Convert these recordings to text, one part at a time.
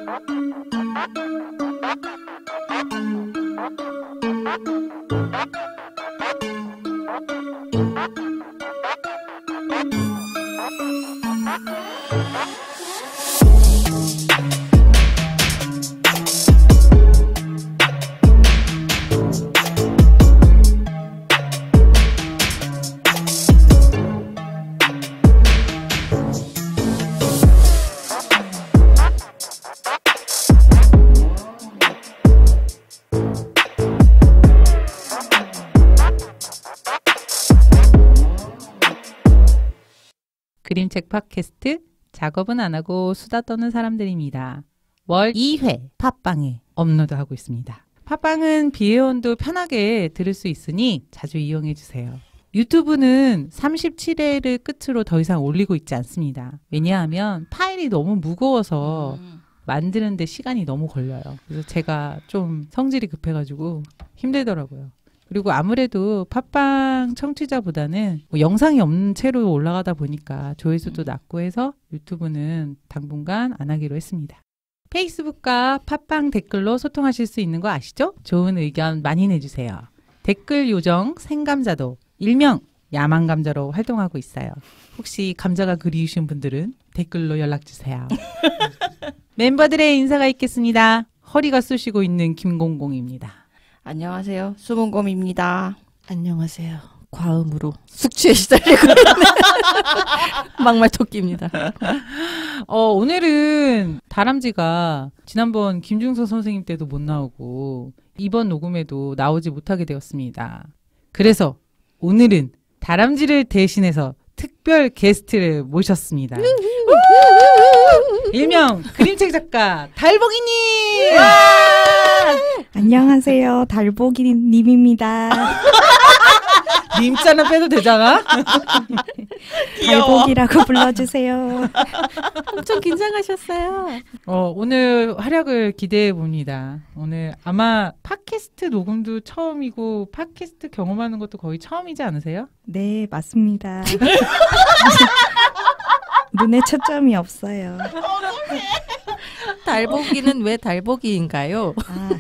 그림책 팟캐스트 작업은 안 하고 수다 떠는 사람들입니다. 월 2회 팟빵에 업로드하고 있습니다. 팟빵은 비회원도 편하게 들을 수 있으니 자주 이용해 주세요. 유튜브는 37회를 끝으로 더 이상 올리고 있지 않습니다. 왜냐하면 파일이 너무 무거워서 만드는데 시간이 너무 걸려요. 그래서 제가 좀 성질이 급해가지고 힘들더라고요. 그리고 아무래도 팟빵 청취자보다는 뭐 영상이 없는 채로 올라가다 보니까 조회수도 낮고 해서 유튜브는 당분간 안 하기로 했습니다. 페이스북과 팟빵 댓글로 소통하실 수 있는 거 아시죠? 좋은 의견 많이 내주세요. 댓글 요정 생감자도 일명 야망감자로 활동하고 있어요. 혹시 감자가 그리우신 분들은 댓글로 연락주세요. 멤버들의 인사가 있겠습니다. 허리가 쑤시고 있는 김공공입니다. 안녕하세요. 수문곰입니다. 안녕하세요. 과음으로 숙취에 시달리고 있는 막말토끼입니다. 오늘은 다람쥐가 지난번 김중서 선생님 때도 못 나오고 이번 녹음에도 나오지 못하게 되었습니다. 그래서 오늘은 다람쥐를 대신해서 특별 게스트를 모셨습니다. 일명 그림책 작가 달봉이님! 안녕하세요. 달보기님입니다. 님자는 빼도 되잖아? 달보기라고 불러주세요. 엄청 긴장하셨어요. 오늘 활약을 기대해 봅니다. 오늘 아마 팟캐스트 녹음도 처음이고 팟캐스트 경험하는 것도 거의 처음이지 않으세요? 네, 맞습니다. 눈에 초점이 없어요. 달보기는 왜 달보기인가요?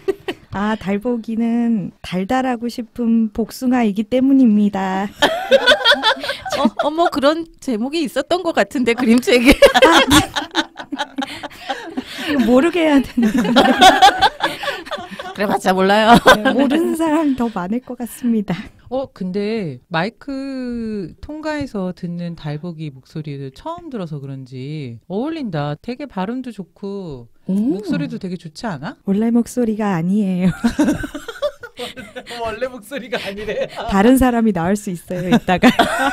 달보기는 달달하고 싶은 복숭아이기 때문입니다. 어머 그런 제목이 있었던 것 같은데 그림책에. 이거 모르게 해야 되는 건데. 그래봤자 몰라요. 네, 모르는 사람이 더 많을 것 같습니다. 근데 마이크 통과해서 듣는 달보기 목소리를 처음 들어서 그런지 어울린다. 되게 발음도 좋고 목소리도 되게 좋지 않아? 원래 목소리가 아니에요. 원래 목소리가 아니래. 다른 사람이 나올 수 있어요, 이따가.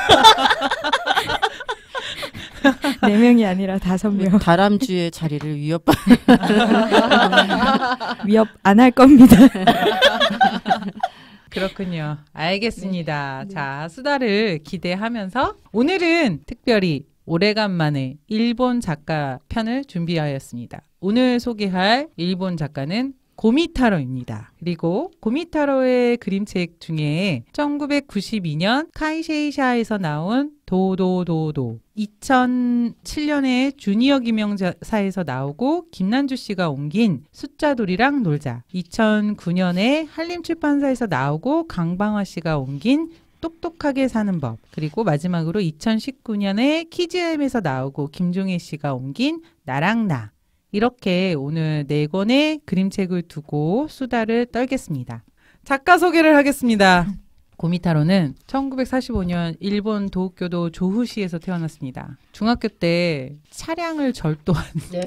4명이 아니라 5명. 다람쥐의 자리를 위협 안 할 겁니다. 그렇군요. 알겠습니다. 네. 자, 수다를 기대하면서 오늘은 특별히 오래간만에 일본 작가 편을 준비하였습니다. 오늘 소개할 일본 작가는 고미타로입니다. 그리고 고미타로의 그림책 중에 1992년 카이세이샤에서 나온 도도도도, 2007년에 주니어 김영사에서 나오고 김난주 씨가 옮긴 숫자돌이랑 놀자, 2009년에 한림출판사에서 나오고 강방화 씨가 옮긴 똑똑하게 사는 법, 그리고 마지막으로 2019년에 키즈엠에서 나오고 김종혜 씨가 옮긴 나랑 나, 이렇게 오늘 4권의 그림책을 두고 수다를 떨겠습니다. 작가 소개를 하겠습니다. 고미타로는 1945년 일본 도쿄도 조후시에서 태어났습니다. 중학교 때 차량을 절도한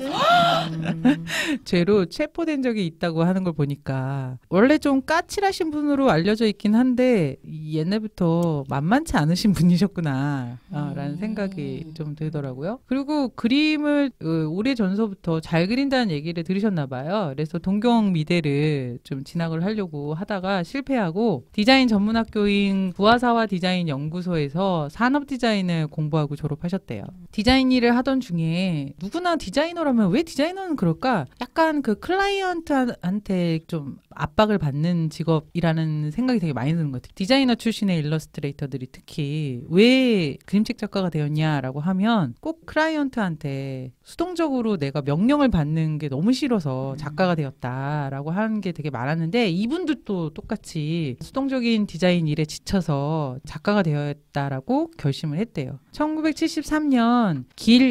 죄로 체포된 적이 있다고 하는 걸 보니까 원래 좀 까칠하신 분으로 알려져 있긴 한데 옛날부터 만만치 않으신 분이셨구나 라는 생각이 좀 들더라고요. 그리고 그림을 오래전서부터 잘 그린다는 얘기를 들으셨나 봐요. 그래서 동경미대를 좀 진학을 하려고 하다가 실패하고 디자인 전문학교인 부하사와 디자인 연구소에서 산업디자인을 공부하고 졸업하셨대요. 디자인 일을 하던 중에 누구나 디자이너라면 왜 디자이너는 그럴까? 약간 그 클라이언트한테 좀 압박을 받는 직업이라는 생각이 되게 많이 드는 것 같아요. 디자이너 출신의 일러스트레이터들이 특히 왜 그림책 작가가 되었냐라고 하면 꼭 클라이언트한테 수동적으로 내가 명령을 받는 게 너무 싫어서 작가가 되었다라고 하는 게 되게 많았는데 이분들도 똑같이 수동적인 디자인 일에 지쳐서 작가가 되었다라고 결심을 했대요. 1973년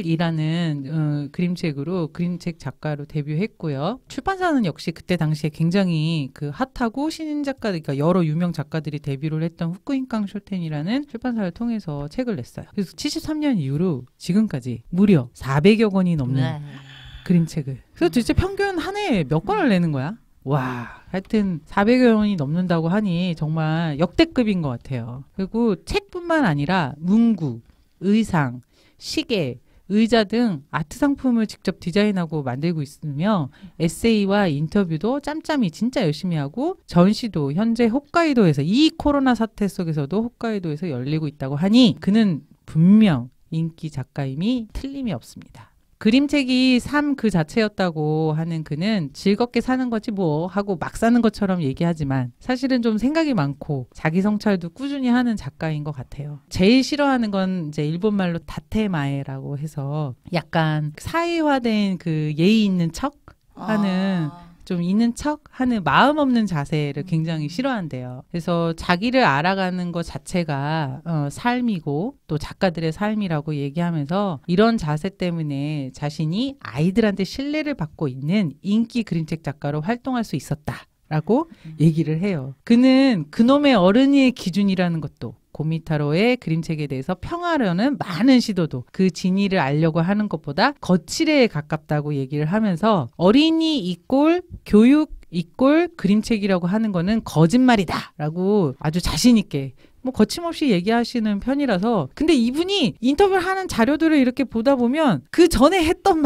길이라는 그림책으로 그림책 작가로 데뷔했고요. 출판사는 역시 그때 당시에 굉장히 그 핫하고 신인 작가들, 그러니까 여러 유명 작가들이 데뷔를 했던 후쿠인강 쇼텐이라는 출판사를 통해서 책을 냈어요. 그래서 73년 이후로 지금까지 무려 400여 권이 넘는 네. 그림책을. 그래서 도대체 평균 한 해에 몇 권을 내는 거야? 와, 하여튼 400여 권이 넘는다고 하니 정말 역대급인 것 같아요. 그리고 책뿐만 아니라 문구, 의상, 시계, 의자 등 아트 상품을 직접 디자인하고 만들고 있으며 에세이와 인터뷰도 짬짬이 진짜 열심히 하고 전시도 현재 홋카이도에서 이 코로나 사태 속에서도 홋카이도에서 열리고 있다고 하니 그는 분명 인기 작가임이 틀림이 없습니다. 그림책이 삶 그 자체였다고 하는 그는 즐겁게 사는 거지 뭐 하고 막 사는 것처럼 얘기하지만 사실은 좀 생각이 많고 자기 성찰도 꾸준히 하는 작가인 것 같아요. 제일 싫어하는 건 이제 일본말로 다테마에라고 해서 약간 사회화된 그 예의 있는 척 하는 좀 있는 척 하는 마음 없는 자세를 굉장히 싫어한대요. 그래서 자기를 알아가는 것 자체가 삶이고 또 작가들의 삶이라고 얘기하면서 이런 자세 때문에 자신이 아이들한테 신뢰를 받고 있는 인기 그림책 작가로 활동할 수 있었다라고 얘기를 해요. 그는 그놈의 어른이의 기준이라는 것도 고미타로의 그림책에 대해서 평하려는 많은 시도도 그 진위를 알려고 하는 것보다 거칠에 가깝다고 얘기를 하면서 어린이 이꼴 교육 이꼴 그림책이라고 하는 거는 거짓말이다 라고 아주 자신 있게 뭐 거침없이 얘기하시는 편이라서 근데 이분이 인터뷰를 하는 자료들을 이렇게 보다 보면 그 전에 했던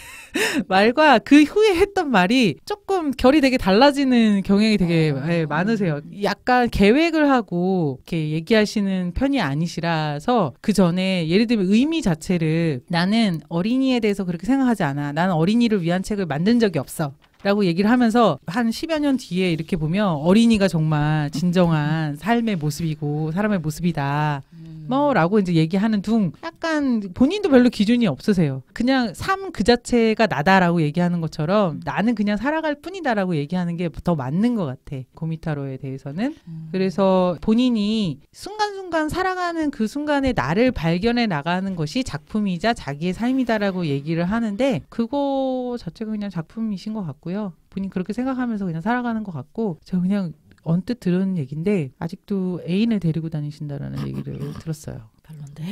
말과 그 후에 했던 말이 조금 결이 되게 달라지는 경향이 되게 많으세요. 약간 계획을 하고 이렇게 얘기하시는 편이 아니시라서 그 전에 예를 들면 의미 자체를 나는 어린이에 대해서 그렇게 생각하지 않아. 나는 어린이를 위한 책을 만든 적이 없어. 라고 얘기를 하면서 한 10여 년 뒤에 이렇게 보면 어린이가 정말 진정한 삶의 모습이고 사람의 모습이다. 라고 이제 얘기하는 둥 약간 본인도 별로 기준이 없으세요. 그냥 삶 그 자체가 나다라고 얘기하는 것처럼 나는 그냥 살아갈 뿐이다라고 얘기하는 게 더 맞는 것 같아. 고미타로에 대해서는. 그래서 본인이 순간순간 살아가는 그 순간에 나를 발견해 나가는 것이 작품이자 자기의 삶이다라고 얘기를 하는데 그거 자체가 그냥 작품이신 것 같고요. 본인 그렇게 생각하면서 그냥 살아가는 것 같고 저 그냥 언뜻 들은 얘기인데 아직도 애인을 데리고 다니신다라는 얘기를 들었어요. 별론데.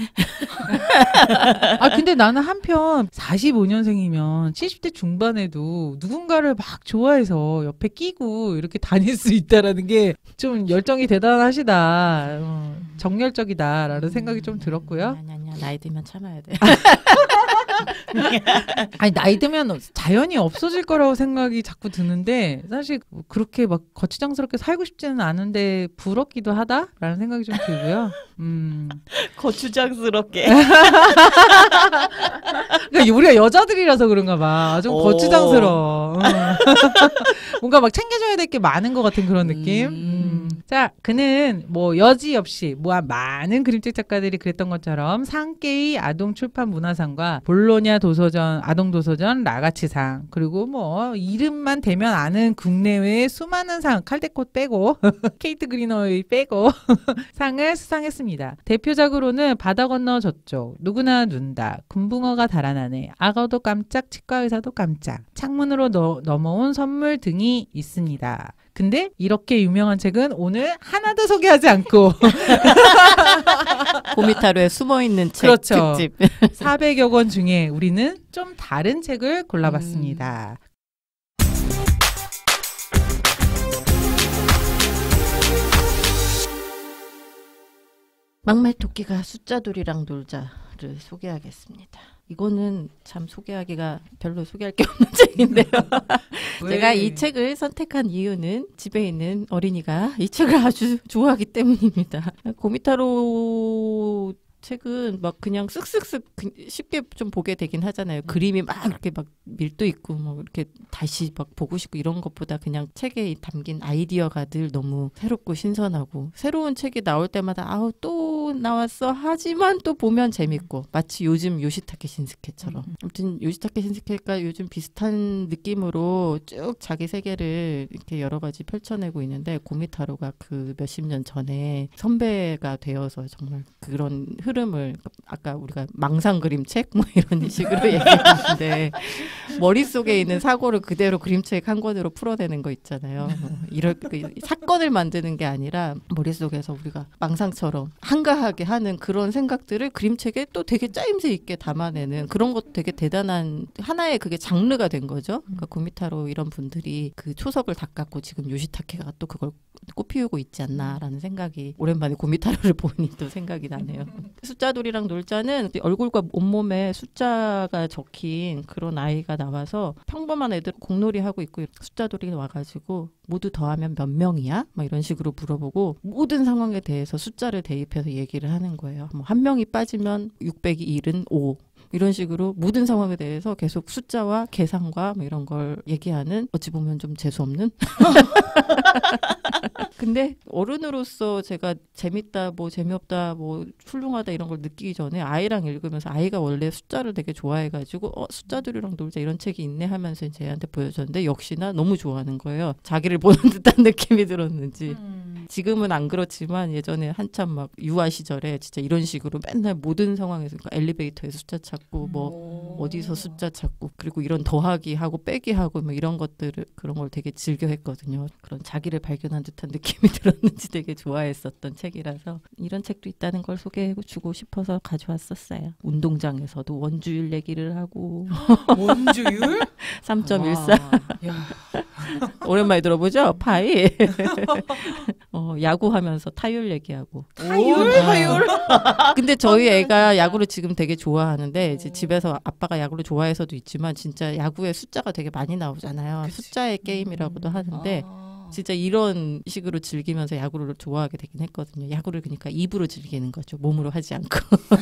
근데 나는 한편 45년생이면 70대 중반에도 누군가를 막 좋아해서 옆에 끼고 이렇게 다닐 수 있다라는 게 좀 열정이 대단하시다. 정열적이다라는 생각이 좀 들었고요. 아니야. 나이 들면 참아야 돼. 아니 나이 들면 자연히 없어질 거라고 생각이 자꾸 드는데 사실 그렇게 막 거추장스럽게 살고 싶지는 않은데 부럽기도 하다라는 생각이 좀 들고요. 거추장스럽게. 그러니까 우리가 여자들이라서 그런가 봐. 좀 거추장스러워. 뭔가 막 챙겨줘야 될 게 많은 것 같은 그런 느낌. 자, 그는 뭐 여지없이 많은 그림책 작가들이 그랬던 것처럼 상케이 아동 출판 문화상과 볼로냐 도서전 아동 도서전 라가치상 그리고 뭐 이름만 대면 아는 국내외의 수많은 상 칼데콧 빼고 케이트 그리너의 빼고 상을 수상했습니다. 대표작으로는 바다 건너 저쪽 누구나 눈다 금붕어가 달아나네 악어도 깜짝 치과의사도 깜짝 창문으로 넘어온 선물 등이 있습니다. 근데 이렇게 유명한 책은 오늘 하나도 소개하지 않고 고미타로에 숨어있는 책 그렇죠. 특집. 400여 권 중에 우리는 좀 다른 책을 골라봤습니다. 막말 토끼가 숫자돌이랑 놀자를 소개하겠습니다. 이거는 참 소개하기가 별로 소개할 게 없는 책인데요. 제가 이 책을 선택한 이유는 집에 있는 어린이가 이 책을 아주 좋아하기 때문입니다. 고미타로 책은 막 그냥 쓱쓱쓱 쉽게 좀 보게 되긴 하잖아요. 그림이 막 이렇게 막 밀도 있고 뭐 이렇게 다시 막 보고 싶고 이런 것보다 그냥 책에 담긴 아이디어가 늘 너무 새롭고 신선하고 새로운 책이 나올 때마다 아우 또 나왔어 하지만 또 보면 재밌고 마치 요즘 요시타케 신스케처럼 아무튼 요시타케 신스케가 요즘 비슷한 느낌으로 쭉 자기 세계를 이렇게 여러 가지 펼쳐내고 있는데 고미타로가 그 몇십 년 전에 선배가 되어서 정말 그런 흐름을 아까 우리가 망상 그림책 뭐 이런 식으로 얘기했는데 머릿속에 있는 사고를 그대로 그림책 한 권으로 풀어내는 거 있잖아요. 이럴 사건을 만드는 게 아니라 머릿속에서 우리가 망상처럼 한가하게 하는 그런 생각들을 그림책에 또 되게 짜임새 있게 담아내는 그런 것도 되게 대단한 하나의 그게 장르가 된 거죠. 그러니까 고미타로 이런 분들이 그 초석을 닦았고 지금 요시타케가 또 그걸 꽃피우고 있지 않나라는 생각이 오랜만에 고미타로를 보니 또 생각이 나네요. 숫자돌이랑 놀자는 얼굴과 온몸에 숫자가 적힌 그런 아이가 나와서 평범한 애들 공놀이 하고 있고 숫자돌이 와가지고 모두 더하면 몇 명이야? 막 이런 식으로 물어보고 모든 상황에 대해서 숫자를 대입해서 얘기를 하는 거예요. 뭐 한 명이 빠지면 600이 75 이런 식으로 모든 상황에 대해서 계속 숫자와 계산과 뭐 이런 걸 얘기하는 어찌 보면 좀 재수없는 근데 어른으로서 제가 재밌다 뭐 재미없다 뭐 훌륭하다 이런 걸 느끼기 전에 아이랑 읽으면서 아이가 원래 숫자를 되게 좋아해가지고 숫자들이랑 놀자 이런 책이 있네 하면서 쟤한테 보여줬는데 역시나 너무 좋아하는 거예요. 자기를 보는 듯한 느낌이 들었는지. 지금은 안 그렇지만 예전에 한참 막 유아 시절에 진짜 이런 식으로 맨날 모든 상황에서 그러니까 엘리베이터에 숫자 찾고 뭐 어디서 숫자 찾고 그리고 이런 더하기 하고 빼기 하고 뭐 이런 것들을 그런 걸 되게 즐겨 했거든요. 그런 자기를 발견한 듯한 느낌이 들었는지 되게 좋아했었던 책이라서 이런 책도 있다는 걸 소개해주고 싶어서 가져왔었어요. 운동장에서도 원주율 얘기를 하고 원주율? 3.14 오랜만에 들어보죠? 파이 야구하면서 타율 얘기하고 타율? 근데 저희 애가 야구를 지금 되게 좋아하는데 이제 집에서 아빠가 야구를 좋아해서도 있지만 진짜 야구에 숫자가 되게 많이 나오잖아요. 그치. 숫자의 게임이라고도 하는데 진짜 이런 식으로 즐기면서 야구를 좋아하게 되긴 했거든요. 야구를 그러니까 입으로 즐기는 거죠. 몸으로 하지 않고.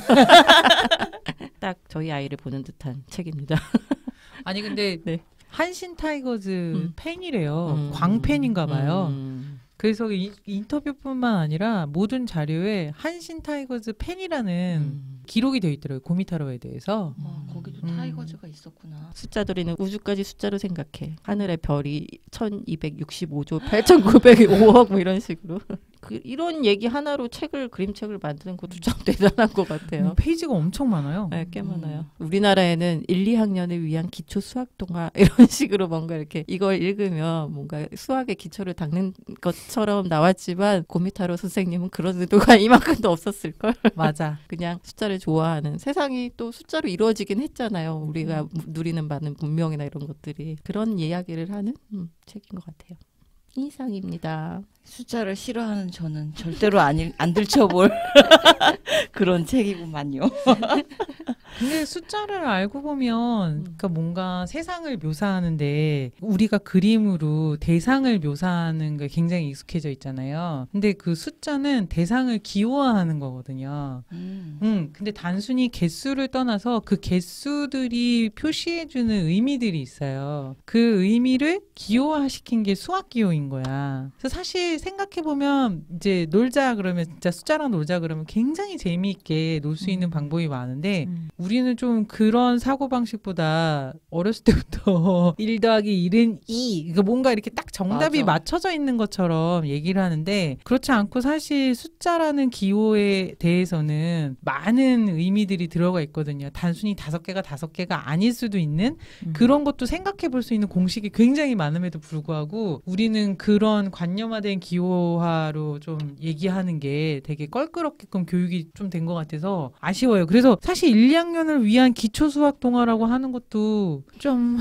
딱 저희 아이를 보는 듯한 책입니다. 아니 근데 네. 한신 타이거즈 팬이래요. 광팬인가 봐요. 그래서 인터뷰뿐만 아니라 모든 자료에 한신 타이거즈 팬이라는 기록이 되어 있더라고요. 고미타로에 대해서. 거기도 타이거즈가 있었구나. 숫자들이는 우주까지 숫자로 생각해. 하늘의 별이 1265조 8905억 뭐 이런 식으로. 이런 얘기 하나로 그림책을 만드는 것도 참 대단한 것 같아요. 페이지가 엄청 많아요. 네, 꽤 많아요. 우리나라에는 1, 2학년을 위한 기초 수학 동화 이런 식으로 뭔가 이렇게 이걸 읽으면 뭔가 수학의 기초를 닦는 것처럼 나왔지만 고미타로 선생님은 그런 의도가 이만큼도 없었을걸. 맞아. 그냥 숫자를 좋아하는 세상이 또 숫자로 이루어지긴 했잖아요. 우리가 누리는 많은 문명이나 이런 것들이 그런 이야기를 하는 책인 것 같아요. 이상입니다. 숫자를 싫어하는 저는 절대로 안 들춰볼 그런 책이구만요. 근데 숫자를 알고 보면 그러니까 뭔가 세상을 묘사하는데 우리가 그림으로 대상을 묘사하는 게 굉장히 익숙해져 있잖아요. 근데 그 숫자는 대상을 기호화하는 거거든요. 근데 단순히 개수를 떠나서 그 개수들이 표시해주는 의미들이 있어요. 그 의미를 기호화시킨 게 수학 기호인 거야. 그래서 사실 생각해보면 이제 놀자 그러면 진짜 숫자랑 놀자 그러면 굉장히 재미있게 놀 수 있는 방법이 많은데 우리는 좀 그런 사고방식보다 어렸을 때부터 1 더하기 1은 2 그러니까 뭔가 이렇게 딱 정답이 맞아. 맞춰져 있는 것처럼 얘기를 하는데 그렇지 않고 사실 숫자라는 기호에 대해서는 많은 의미들이 들어가 있거든요. 단순히 5개가 아닐 수도 있는 그런 것도 생각해 볼 수 있는 공식이 굉장히 많음에도 불구하고 우리는 그런 관념화된 기호화로 좀 얘기하는 게 되게 껄끄럽게끔 교육이 좀 된 것 같아서 아쉬워요. 그래서 사실 1, 2학년을 위한 기초 수학 동화라고 하는 것도 좀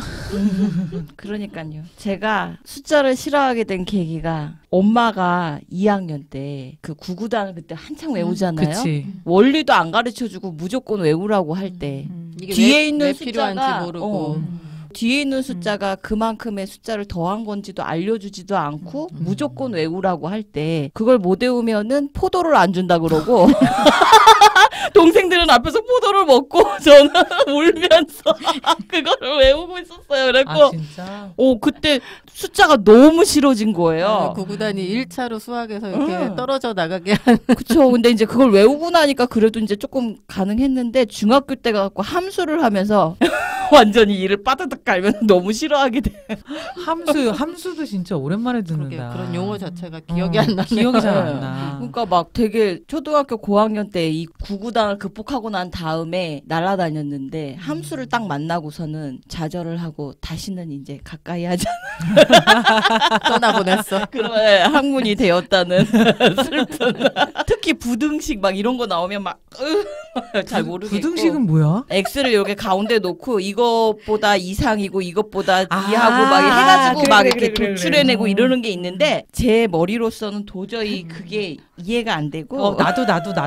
그러니까요. 제가 숫자를 싫어하게 된 계기가 엄마가 2학년 때 그 구구단을 그때 한창 외우잖아요. 그치. 원리도 안 가르쳐주고 무조건 외우라고 할 때 이게 뒤에 있는 왜 숫자가 필요한지 모르고 뒤에 있는 숫자가 그만큼의 숫자를 더한 건지도 알려주지도 않고 무조건 외우라고 할 때 그걸 못 외우면은 포도를 안 준다 그러고 동생들은 앞에서 포도를 먹고 저는 울면서 그거를 외우고 있었어요. 그래고 아 진짜. 그때 숫자가 너무 싫어진 거예요. 구구단이 1차로 수학에서 이렇게 떨어져 나가게 한. 그쵸. 근데 이제 그걸 외우고 나니까 그래도 이제 조금 가능했는데 중학교 때 가갖고 함수를 하면서 완전히 이를 빠다닥 갈면 너무 싫어하게 돼. 함수도 진짜 오랜만에 그러게, 듣는다. 그런 용어 자체가 기억이 안 나네요. 기억이 잘 안 나. 그러니까 막 되게 초등학교 고학년 때 이 구구단을 극복하고 난 다음에 날아다녔는데 함수를 딱 만나고서는 좌절을 하고 다시는 이제 가까이 하지 떠나보냈어. 그런 학문이 되었다는 슬픈. 특히 부등식 막 이런 거 나오면 막 잘 모르겠고. 부등식은 뭐야? X를 이렇게 가운데 놓고 이것보다 이상이고 이것보다 이하고 막 해가지고 막 이렇게 도출해내고 이러는 게 있는데 제 머리로서는 도저히 그게 이해가 안 되고 나도.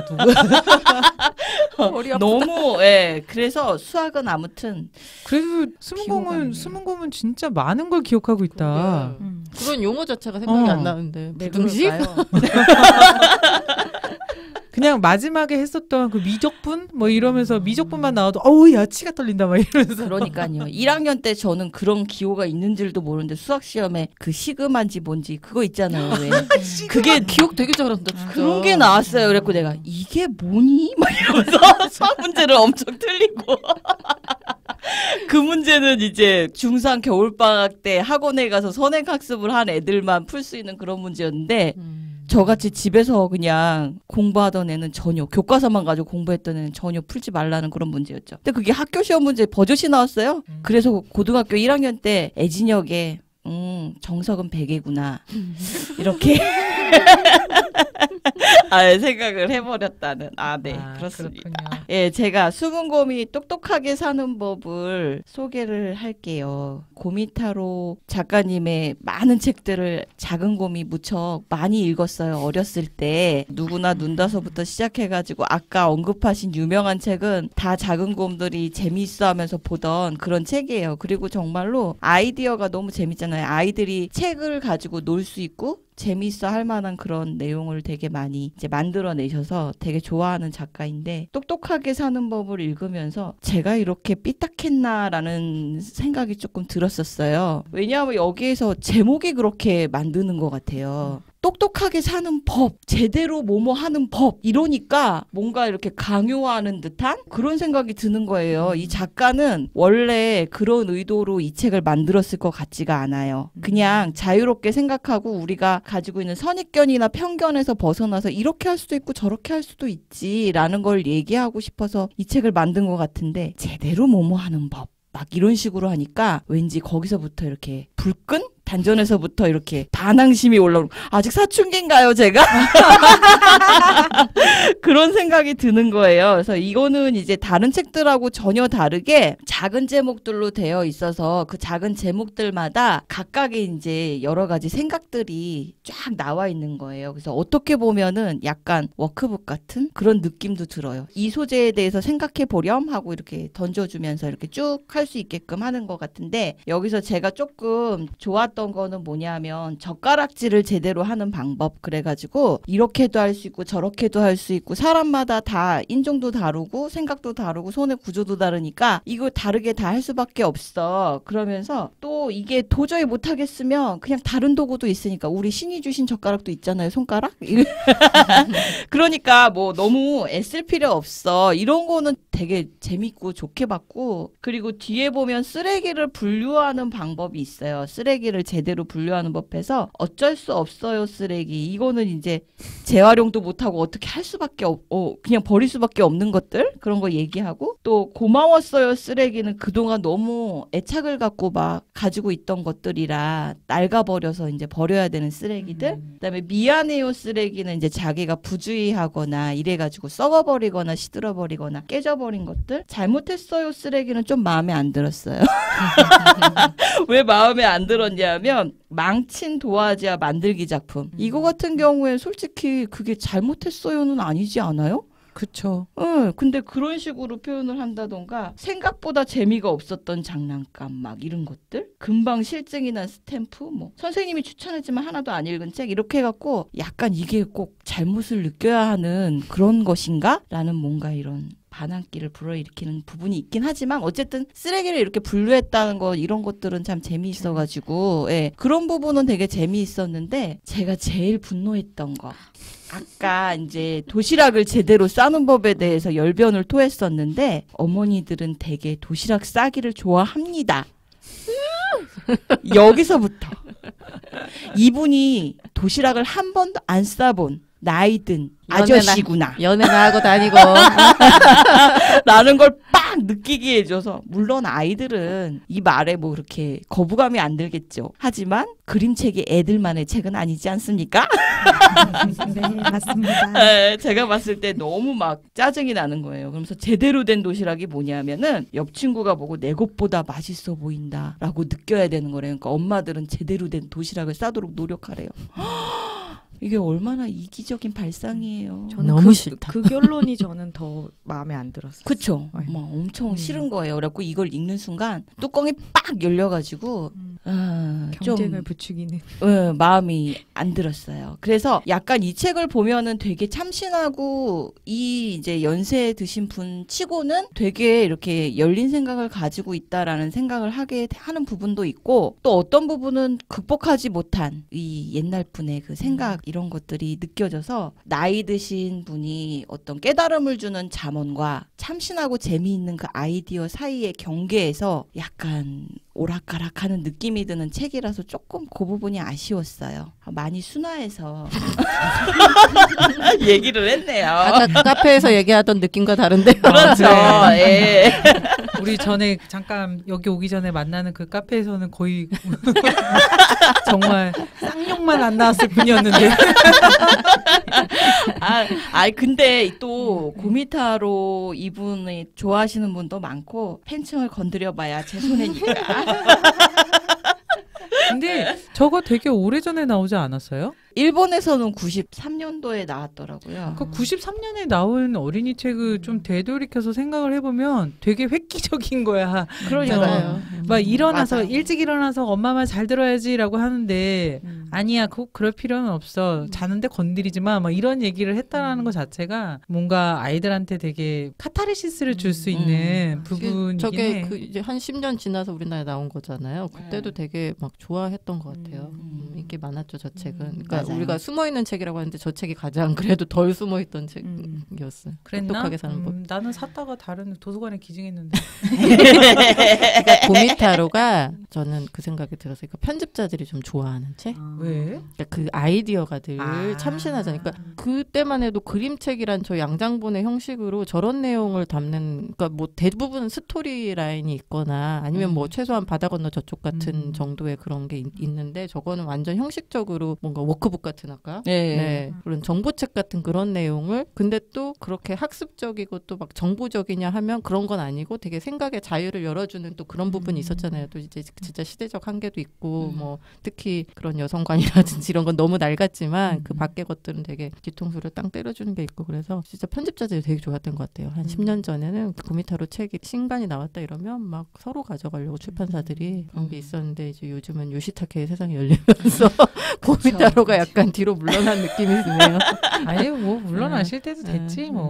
너무 그래서 수학은 아무튼 그래도 기억이 안 수문공은 진짜 많은 걸 기억하고 있다. 그런 용어 자체가 생각이 안 나는데. 네, 부등식? 그럴까요? 그냥 마지막에 했었던 그 미적분 뭐 이러면서 미적분만 나와도 어우 야 치가 떨린다 막 이러면서. 그러니까요. 1학년 때 저는 그런 기호가 있는 줄도 모르는데 수학 시험에 그 시그마인지 뭔지 그거 있잖아요. 왜? 그게 기억 되게 잘한다. 진짜. 그런 게 나왔어요. 그래갖고 내가 이게 뭐니? 막 이러면서 수학 문제를 엄청 틀리고 그 문제는 이제 중3 겨울방학 때 학원에 가서 선행학습을 한 애들만 풀 수 있는 그런 문제였는데 저같이 집에서 그냥 공부하던 애는 전혀 교과서만 가지고 공부했던 애는 전혀 풀지 말라는 그런 문제였죠. 근데 그게 학교 시험 문제 버젓이 나왔어요. 그래서 고등학교 1학년 때 애진역에 정석은 100개구나 이렇게 생각을 해버렸다는. 네, 그렇습니다. 그렇군요. 예, 제가 수문곰이 똑똑하게 사는 법을 소개를 할게요. 고미타로 작가님의 많은 책들을 작은 곰이 무척 많이 읽었어요. 어렸을 때 누구나 눈다서부터 시작해가지고 아까 언급하신 유명한 책은 다 작은 곰들이 재미있어하면서 보던 그런 책이에요. 그리고 정말로 아이디어가 너무 재밌잖아요. 아이들이 책을 가지고 놀 수 있고 재미있어 할 만한 그런 내용을 되게 많이 이제 만들어내셔서 되게 좋아하는 작가인데 똑똑하게 사는 법을 읽으면서 제가 이렇게 삐딱했나라는 생각이 조금 들었었어요. 왜냐하면 여기에서 제목이 그렇게 만드는 것 같아요. 똑똑하게 사는 법, 제대로 뭐뭐 하는 법 이러니까 뭔가 이렇게 강요하는 듯한 그런 생각이 드는 거예요. 이 작가는 원래 그런 의도로 이 책을 만들었을 것 같지가 않아요. 그냥 자유롭게 생각하고 우리가 가지고 있는 선입견이나 편견에서 벗어나서 이렇게 할 수도 있고 저렇게 할 수도 있지라는 걸 얘기하고 싶어서 이 책을 만든 것 같은데 제대로 뭐뭐 하는 법 막 이런 식으로 하니까 왠지 거기서부터 이렇게 불끈? 단전에서부터 이렇게 반항심이 올라오고 아직 사춘기인가요 제가? 그런 생각이 드는 거예요. 그래서 이거는 이제 다른 책들하고 전혀 다르게 작은 제목들로 되어 있어서 그 작은 제목들마다 각각의 이제 여러 가지 생각들이 쫙 나와 있는 거예요. 그래서 어떻게 보면은 약간 워크북 같은 그런 느낌도 들어요. 이 소재에 대해서 생각해 보렴 하고 이렇게 던져주면서 이렇게 쭉 할 수 있게끔 하는 것 같은데 여기서 제가 조금 좋았던 거는 뭐냐면 젓가락질을 제대로 하는 방법 그래가지고 이렇게도 할 수 있고 저렇게도 할 수 있고 사람마다 다 인종도 다르고 생각도 다르고 손의 구조도 다르니까 이거 다르게 다 할 수밖에 없어. 그러면서 또 이게 도저히 못하겠으면 그냥 다른 도구도 있으니까 우리 신이 주신 젓가락도 있잖아요. 손가락? 그러니까 뭐 너무 애쓸 필요 없어. 이런 거는 되게 재밌고 좋게 봤고 그리고 뒤에 보면 쓰레기를 분류하는 방법이 있어요. 쓰레기를 제대로 분류하는 법에서 어쩔 수 없어요 쓰레기. 이거는 이제 재활용도 못하고 어떻게 할 수밖에 그냥 버릴 수밖에 없는 것들 그런 거 얘기하고 또 고마웠어요 쓰레기는 그동안 너무 애착을 갖고 막 가지고 있던 것들이라 낡아버려서 이제 버려야 되는 쓰레기들 그다음에 미안해요 쓰레기는 이제 자기가 부주의하거나 이래가지고 썩어버리거나 시들어버리거나 깨져버린 것들 잘못했어요 쓰레기는 좀 마음에 안 들었어요. 왜 마음에 안 들었냐면 망친 도화지와 만들기 작품 이거 같은 경우에 솔직히 그게 잘못했어요는 아니지 않아요? 그쵸. 근데 그런 식으로 표현을 한다던가 생각보다 재미가 없었던 장난감 막 이런 것들 금방 실증이 난 스탬프 뭐 선생님이 추천했지만 하나도 안 읽은 책 이렇게 해갖고 약간 이게 꼭 잘못을 느껴야 하는 그런 것인가? 라는 뭔가 이런 반항기를 불어일으키는 부분이 있긴 하지만 어쨌든 쓰레기를 이렇게 분류했다는 거 이런 것들은 참 재미있어가지고 예, 그런 부분은 되게 재미있었는데 제가 제일 분노했던 거 아까 이제 도시락을 제대로 싸는 법에 대해서 열변을 토했었는데 어머니들은 되게 도시락 싸기를 좋아합니다. 여기서부터 이분이 도시락을 한 번도 안 싸본 나이든 아저씨구나 연애나 하고 다니고 라는 걸 빡 느끼게 해줘서 물론 아이들은 이 말에 뭐 그렇게 거부감이 안 들겠죠. 하지만 그림책이 애들만의 책은 아니지 않습니까? 네, 맞습니다. 네, 제가 봤을 때 너무 막 짜증이 나는 거예요. 그러면서 제대로 된 도시락이 뭐냐면은 옆 친구가 보고 내 것보다 맛있어 보인다라고 느껴야 되는 거래요. 그러니까 엄마들은 제대로 된 도시락을 싸도록 노력하래요. 이게 얼마나 이기적인 발상이에요. 저는 너무 싫다. 그 결론이 저는 더 마음에 안 들었어요. 그쵸? 네. 막 엄청 싫은 거예요. 그래갖고 이걸 읽는 순간 뚜껑이 빡 열려가지고 경쟁을 좀 부추기는. 마음이 안 들었어요. 그래서 약간 이 책을 보면은 되게 참신하고 이 이제 연세 드신 분 치고는 되게 이렇게 열린 생각을 가지고 있다라는 생각을 하게 하는 부분도 있고 또 어떤 부분은 극복하지 못한 이 옛날 분의 그 생각 이런 것들이 느껴져서 나이 드신 분이 어떤 깨달음을 주는 잠언과 참신하고 재미있는 그 아이디어 사이의 경계에서 약간 오락가락하는 느낌이 드는 책이라서 조금 그 부분이 아쉬웠어요. 많이 순화해서 얘기를 했네요. 아까 카페에서 얘기하던 느낌과 다른데요. 그렇죠. 예. 우리 전에 잠깐 여기 오기 전에 만나는 그 카페에서는 거의 정말 쌍욕만 안 나왔을 뿐이었는데. 근데 또 고미타로 이분이 좋아하시는 분도 많고 팬층을 건드려봐야 제 손해니까. 근데 저거 되게 오래전에 나오지 않았어요? 일본에서는 93년도에 나왔더라고요. 그 93년에 나온 어린이 책을 좀 되돌이켜서 생각을 해보면 되게 획기적인 거야. 그러니까요. 막 일어나서 맞아요. 일찍 일어나서 엄마 말 잘 들어야지라고 하는데 아니야 꼭 그럴 필요는 없어. 자는데 건드리지 마. 막 이런 얘기를 했다라는 것 자체가 뭔가 아이들한테 되게 카타르시스를 줄 수 있는 부분이긴 저게 해. 그 이제 한 10년 지나서 우리나라에 나온 거잖아요. 그때도 되게 막 좋아했던 것 같아요. 인기 많았죠, 저 책은. 그러니까 맞아요. 우리가 숨어있는 책이라고 하는데 저 책이 가장 그래도 덜 숨어있던 책이었어요. 그랬나? 똑똑하게 사는 법. 나는 샀다가 다른 도서관에 기증했는데. 그러니까 고미타로가 저는 그 생각이 들어서 그러니까 편집자들이 좀 좋아하는 책. 왜? 그러니까 그 아이디어가 늘 아. 참신하잖아요. 그러니까 그때만 해도 그림책이란 저 양장본의 형식으로 저런 내용을 담는, 그러니까 뭐 대부분 스토리 라인이 있거나 아니면 뭐 최소한 바다 건너 저쪽 같은 정도의 그런 게 있는데 저거는 완전 형식적으로 뭔가 워크북 같은 아까 네. 그런 정보책 같은 그런 내용을 근데 또 그렇게 학습적이고 또 막 정보적이냐 하면 그런 건 아니고 되게 생각의 자유를 열어주는 또 그런 부분이 있었잖아요. 또 이제 진짜 시대적 한계도 있고 뭐 특히 그런 여성관이라든지 이런 건 너무 낡았지만 그 밖의 것들은 되게 뒤통수를 땅 때려주는 게 있고 그래서 진짜 편집자들이 되게 좋았던 것 같아요. 한 10년 전에는 고미타로 책이 신간이 나왔다 이러면 막 서로 가져가려고 출판사들이 그런 게 있었는데 이제 요즘은 요시타케의 세상이 열리면서 고미타로가 약간 뒤로 물러난 느낌이 드네요. 아니 뭐 물러나실 때도 됐지 뭐.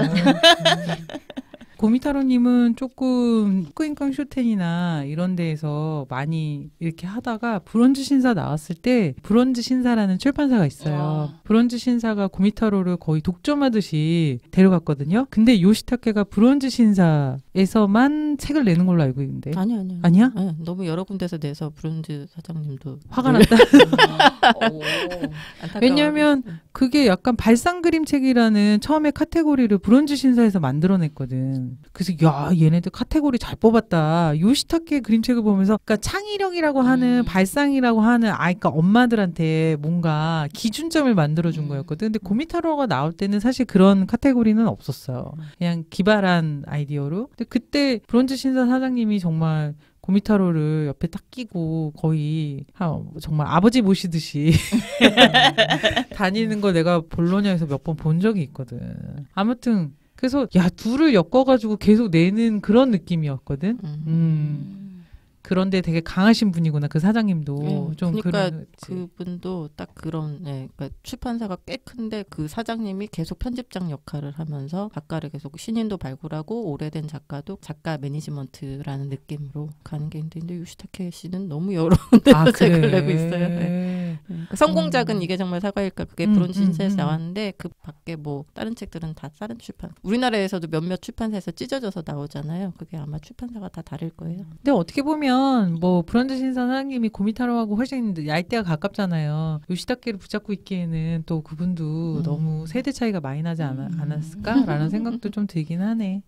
고미타로님은 조금 후쿠인강 쇼텐이나 이런 데에서 많이 이렇게 하다가 브론즈 신사 나왔을 때 브론즈 신사라는 출판사가 있어요. 브론즈 신사가 고미타로를 거의 독점하듯이 데려갔거든요. 근데 요시타케가 브론즈 신사에서만 책을 내는 걸로 알고 있는데. 아니요. 아니야? 네, 너무 여러 군데서 내서 브론즈 사장님도 화가 났다. 안타까워요. 왜냐면 그게 약간 발상 그림책이라는 처음에 카테고리를 브론즈 신사에서 만들어냈거든. 그래서 야 얘네들 카테고리 잘 뽑았다. 요시타케 그림책을 보면서 그러니까 창의력이라고 하는 발상이라고 하는 그러니까 엄마들한테 뭔가 기준점을 만들어준 거였거든. 근데 고미타로가 나올 때는 사실 그런 카테고리는 없었어요. 그냥 기발한 아이디어로. 근데 그때 브론즈 신사 사장님이 정말 고미타로를 옆에 딱 끼고 거의 정말 아버지 모시듯이 다니는 거 내가 볼로냐에서 몇 번 본 적이 있거든. 아무튼 그래서 야 둘을 엮어가지고 계속 내는 그런 느낌이었거든. 그런데 되게 강하신 분이구나. 그 사장님도 좀 그러니까 그런 그분도 딱 그런 그러니까 출판사가 꽤 큰데 그 사장님이 계속 편집장 역할을 하면서 작가를 계속 신인도 발굴하고 오래된 작가도 작가 매니지먼트라는 느낌으로 가는 게 있는데 요시타케 씨는 너무 여러 데서 책을 내고 있어요. 네. 성공작은 이게 정말 사과일까 그게 브론즈 신세에서 나왔는데 그 밖에 뭐 다른 책들은 다 다른 출판 우리나라에서도 몇몇 출판사에서 찢어져서 나오잖아요. 그게 아마 출판사가 다 다를 거예요. 근데 어떻게 보면 뭐 브론즈 신사 사장님이 고미타로하고 훨씬 나이대가 가깝잖아요. 요시타케를 붙잡고 있기에는 또 그분도 너무 세대 차이가 많이 나지 않았을까라는 생각도 좀 들긴 하네.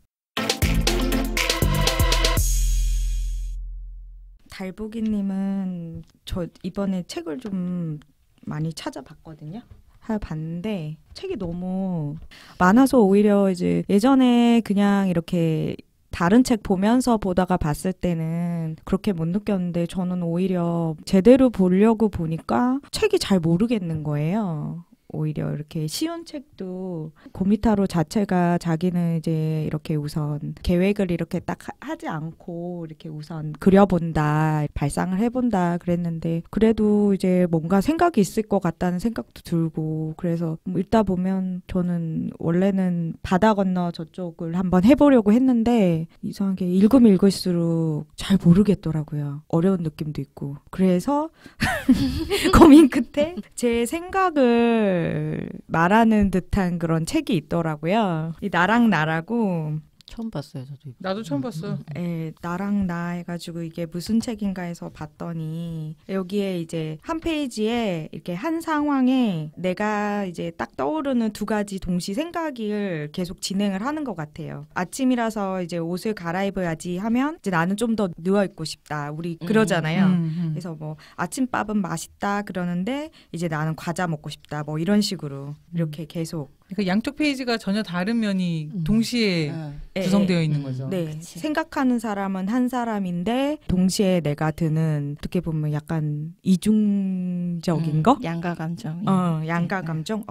달보기님은 저 이번에 책을 좀 많이 찾아봤거든요. 봤는데 책이 너무 많아서 오히려 이제 예전에 그냥 이렇게 다른 책 보면서 보다가 봤을 때는 그렇게 못 느꼈는데 저는 오히려 제대로 보려고 보니까 책이 잘 모르겠는 거예요. 오히려 이렇게 쉬운 책도 고미타로 자체가 자기는 이제 이렇게 우선 계획을 이렇게 딱 하지 않고 이렇게 우선 그려본다, 발상을 해본다 그랬는데 그래도 이제 뭔가 생각이 있을 것 같다는 생각도 들고 그래서 읽다 보면 저는 원래는 바다 건너 저쪽을 한번 해보려고 했는데 이상하게 읽으면 읽을수록 잘 모르겠더라고요. 어려운 느낌도 있고 그래서 고민 끝에 제 생각을 말하는 듯한 그런 책이 있더라고요. 이 나랑 나라고 처음 봤어요, 저도. 나도 처음 봤어. 예, 나랑 나 해가지고 이게 무슨 책인가 해서 봤더니 여기에 이제 한 페이지에 이렇게 한 상황에 내가 이제 딱 떠오르는 두 가지 동시 생각을 계속 진행을 하는 것 같아요. 아침이라서 이제 옷을 갈아입어야지 하면 이제 나는 좀 더 누워있고 싶다. 우리 그러잖아요. 그래서 뭐 아침밥은 맛있다 그러는데 이제 나는 과자 먹고 싶다. 뭐 이런 식으로 이렇게 계속 그러니까 양쪽 페이지가 전혀 다른 면이 동시에 구성되어 있는 거죠. 네, 그치. 생각하는 사람은 한 사람인데 동시에 내가 드는 어떻게 보면 약간 이중적인 거? 양가 감정. 양가 감정.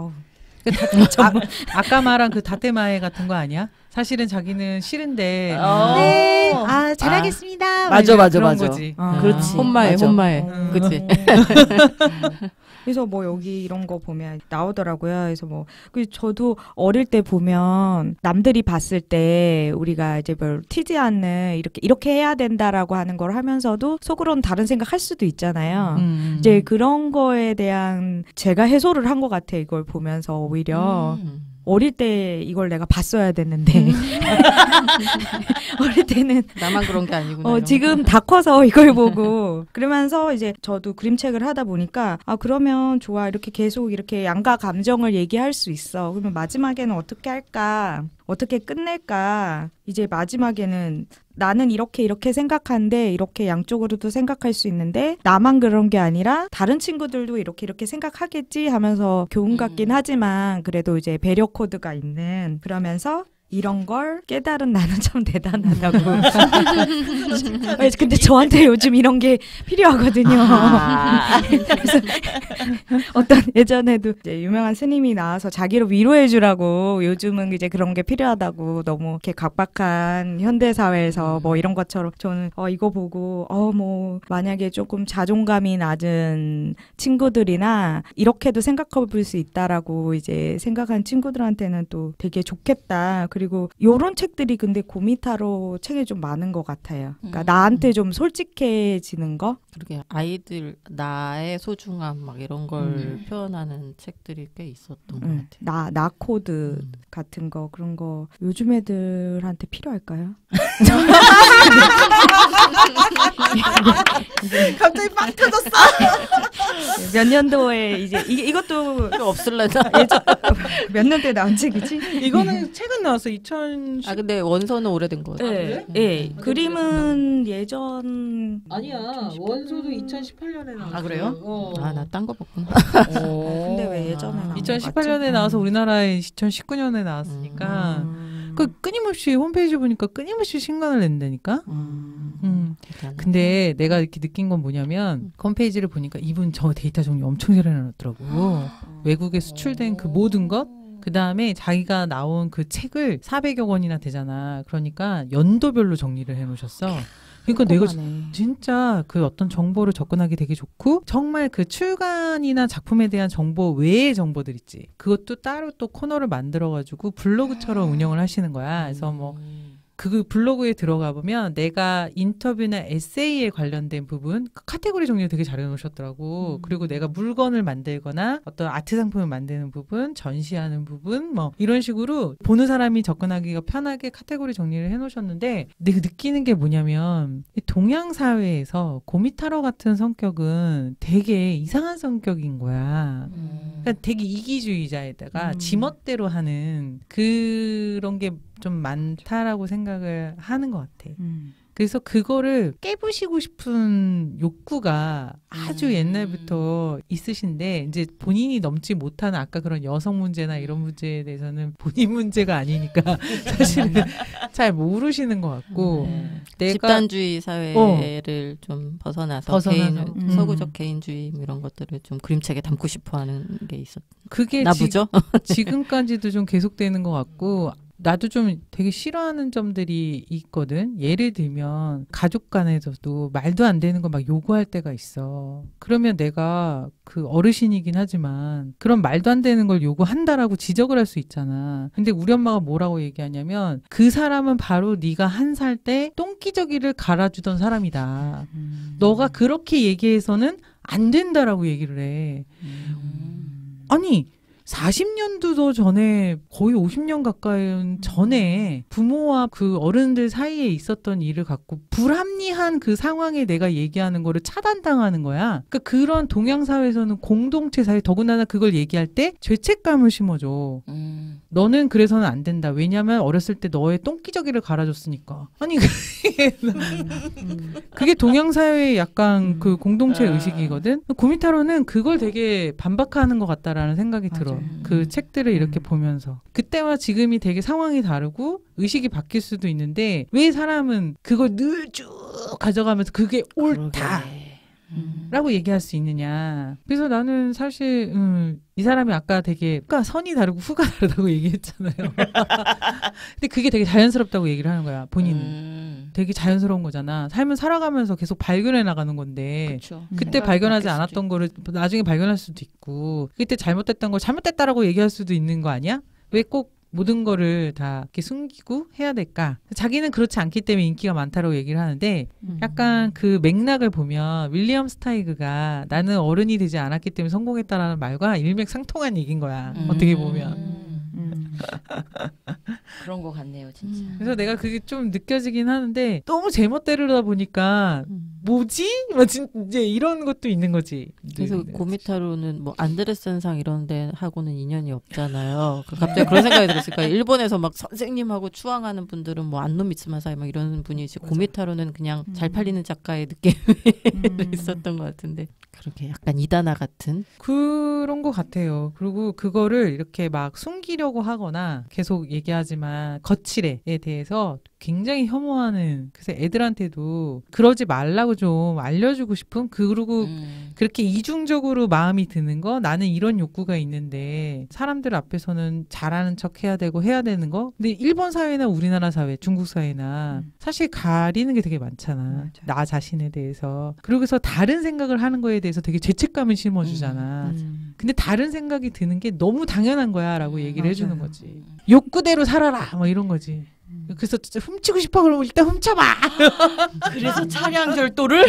아까 말한 그 다테마에 같은 거 아니야? 사실은 자기는 싫은데 네. 잘하겠습니다. 맞아. 그런 거지. 그렇지. 혼마해, 맞아. 혼마해. 그치? 그래서 뭐 여기 이런 거 보면 나오더라고요. 그래서 뭐 저도 어릴 때 보면 남들이 봤을 때 우리가 이제 별 튀지 않는 이렇게 해야 된다라고 하는 걸 하면서도 속으로는 다른 생각 할 수도 있잖아요. 이제 그런 거에 대한 제가 해소를 한 것 같아. 이걸 보면서 오히려 어릴 때 이걸 내가 봤어야 됐는데 어릴 때는 나만 그런 게 아니구나. 지금 다 커서 이걸 보고 그러면서 이제 저도 그림책을 하다 보니까 그러면 좋아 이렇게 계속 이렇게 양가 감정을 얘기할 수 있어. 그러면 마지막에는 어떻게 할까? 어떻게 끝낼까? 이제 마지막에는 나는 이렇게 생각하는데 이렇게 양쪽으로도 생각할 수 있는데 나만 그런 게 아니라 다른 친구들도 이렇게 생각하겠지 하면서 교훈 같긴 하지만 그래도 이제 배려 코드가 있는 그러면서 이런 걸 깨달은 나는 참 대단하다고. 근데 저한테 요즘 이런 게 필요하거든요. 그래서 어떤 예전에도 이제 유명한 스님이 나와서 자기를 위로해주라고 요즘은 이제 그런 게 필요하다고 너무 이렇게 각박한 현대사회에서 뭐 이런 것처럼 저는 이거 보고 뭐 만약에 조금 자존감이 낮은 친구들이나 이렇게도 생각해 볼 수 있다라고 이제 생각한 친구들한테는 또 되게 좋겠다. 그리고 요런 책들이 근데 고미타로 책에 좀 많은 것 같아요. 그러니까 나한테 좀 솔직해지는 거? 그러게 아이들 나의 소중함 막 이런 걸 표현하는 책들이 꽤 있었던 것 같아요. 나 코드 같은 거 그런 거 요즘 애들한테 필요할까요? 갑자기 빵 터졌어. 몇 년도에 이제 이것도 없을래나? 몇 년도에 나온 책이지? 이거는 최근 나왔어. 2010. 근데 원서는 오래된 거 같아요. 네. 네. 그림은 예전 아니야. 원소도 2018년에 나왔어. 그래요? 나 딴 거 봤구나. 근데 왜 예전에 나온 2018년에 나와서 우리나라에 2019년에 나왔으니까 끊임없이 홈페이지 보니까 끊임없이 신간을 낸다니까. 근데 내가 이렇게 느낀 건 뭐냐면 홈페이지를 보니까 이분 저 데이터 정리 엄청 잘 해놨더라고. 외국에 수출된 그 모든 것 그 다음에 자기가 나온 그 책을 400여 권이나 되잖아. 그러니까 연도별로 정리를 해놓으셨어. 그러니까 내가 진짜 그 어떤 정보를 접근하기 되게 좋고 정말 그 출간이나 작품에 대한 정보 외의 정보들 있지. 그것도 따로 또 코너를 만들어가지고 블로그처럼 운영을 하시는 거야. 그래서 뭐 그 블로그에 들어가 보면 내가 인터뷰나 에세이에 관련된 부분 그 카테고리 정리를 되게 잘 해놓으셨더라고. 그리고 내가 물건을 만들거나 어떤 아트 상품을 만드는 부분, 전시하는 부분 뭐 이런 식으로 보는 사람이 접근하기가 편하게 카테고리 정리를 해놓으셨는데 내가 느끼는 게 뭐냐면 동양 사회에서 고미타로 같은 성격은 되게 이상한 성격인 거야. 그러니까 되게 이기주의자에다가 지멋대로 하는 그런 게 좀 많다라고 생각을 하는 것 같아. 그래서 그거를 깨부시고 싶은 욕구가 아주 옛날부터 있으신데 이제 본인이 넘지 못하는 아까 그런 여성 문제나 이런 문제에 대해서는 본인 문제가 아니니까 사실은 잘 모르시는 것 같고 내가 집단주의 사회를 좀 벗어나서 서구적 개인주의 뭐 이런 것들을 좀 그림책에 담고 싶어하는 게 있었. 그게 나쁘죠? 지금까지도 좀 계속되는 것 같고 나도 좀 되게 싫어하는 점들이 있거든. 예를 들면 가족 간에서도 말도 안 되는 거 막 요구할 때가 있어. 그러면 내가 그 어르신이긴 하지만 그런 말도 안 되는 걸 요구한다라고 지적을 할 수 있잖아. 근데 우리 엄마가 뭐라고 얘기하냐면 그 사람은 바로 네가 1살 때 똥기저귀를 갈아주던 사람이다. 너가 그렇게 얘기해서는 안 된다라고 얘기를 해. 아니 40년도 더 전에 거의 50년 가까이 전에 부모와 그 어른들 사이에 있었던 일을 갖고 불합리한 그 상황에 내가 얘기하는 거를 차단당하는 거야. 그러니까 그런 동양 사회에서는 공동체 사회 더군다나 그걸 얘기할 때 죄책감을 심어줘. 너는 그래서는 안 된다. 왜냐면 어렸을 때 너의 똥기저귀를 갈아줬으니까. 아니 그게 동양 사회의 약간 그 공동체 의식이거든. 고미타로는 그걸 되게 반박하는 것 같다라는 생각이 들어. 그 책들을 이렇게 보면서 그때와 지금이 되게 상황이 다르고 의식이 바뀔 수도 있는데 왜 사람은 그걸 늘 쭉 가져가면서 그게 옳다 라고 얘기할 수 있느냐. 그래서 나는 사실 이 사람이 아까 되게 후가 선이 다르고 후가 다르다고 얘기했잖아요. 근데 그게 되게 자연스럽다고 얘기를 하는 거야. 본인은 되게 자연스러운 거잖아. 삶을 살아가면서 계속 발견해 나가는 건데 그쵸. 그때 발견하지 않았던 거를 나중에 발견할 수도 있고 그때 잘못됐던 걸 잘못됐다라고 얘기할 수도 있는 거 아니야? 왜 꼭 모든 거를 다 이렇게 숨기고 해야 될까? 자기는 그렇지 않기 때문에 인기가 많다라고 얘기를 하는데 약간 그 맥락을 보면 윌리엄 스타이그가 나는 어른이 되지 않았기 때문에 성공했다라는 말과 일맥상통한 얘기인 거야. 어떻게 보면. 그런 것 같네요, 진짜. 그래서 내가 그게 좀 느껴지긴 하는데 너무 제멋대로다 보니까 뭐지? 막 이제 이런 것도 있는 거지. 그래서 고미타로는 뭐 안데르센상 이런 데 하고는 인연이 없잖아요. 갑자기 그런 생각이 들었으니까 일본에서 막 선생님하고 추앙하는 분들은 뭐 안노 미츠마사이 막 이런 분이지 고미타로는 그냥 잘 팔리는 작가의 느낌이 있었던 것 같은데 그렇게 약간 이단아 같은 그런 것 같아요. 그리고 그거를 이렇게 막 숨기려고 하거나 계속 얘기하지만 거칠애에 대해서 굉장히 혐오하는 그래서 애들한테도 그러지 말라고 좀 알려주고 싶은 그리고 그렇게 이중적으로 마음이 드는 거 나는 이런 욕구가 있는데 사람들 앞에서는 잘하는 척 해야 되고 해야 되는 거 근데 일본 사회나 우리나라 사회 중국 사회나 사실 가리는 게 되게 많잖아. 맞아요. 나 자신에 대해서 그러고서 다른 생각을 하는 거에 대해서 되게 죄책감을 심어주잖아. 근데 다른 생각이 드는 게 너무 당연한 거야 라고 얘기를 해주는 거지. 욕구대로 살아라 뭐 이런 거지. 그래서 진짜 훔치고 싶어 그러면 일단 훔쳐봐. 그래서 차량 절도를?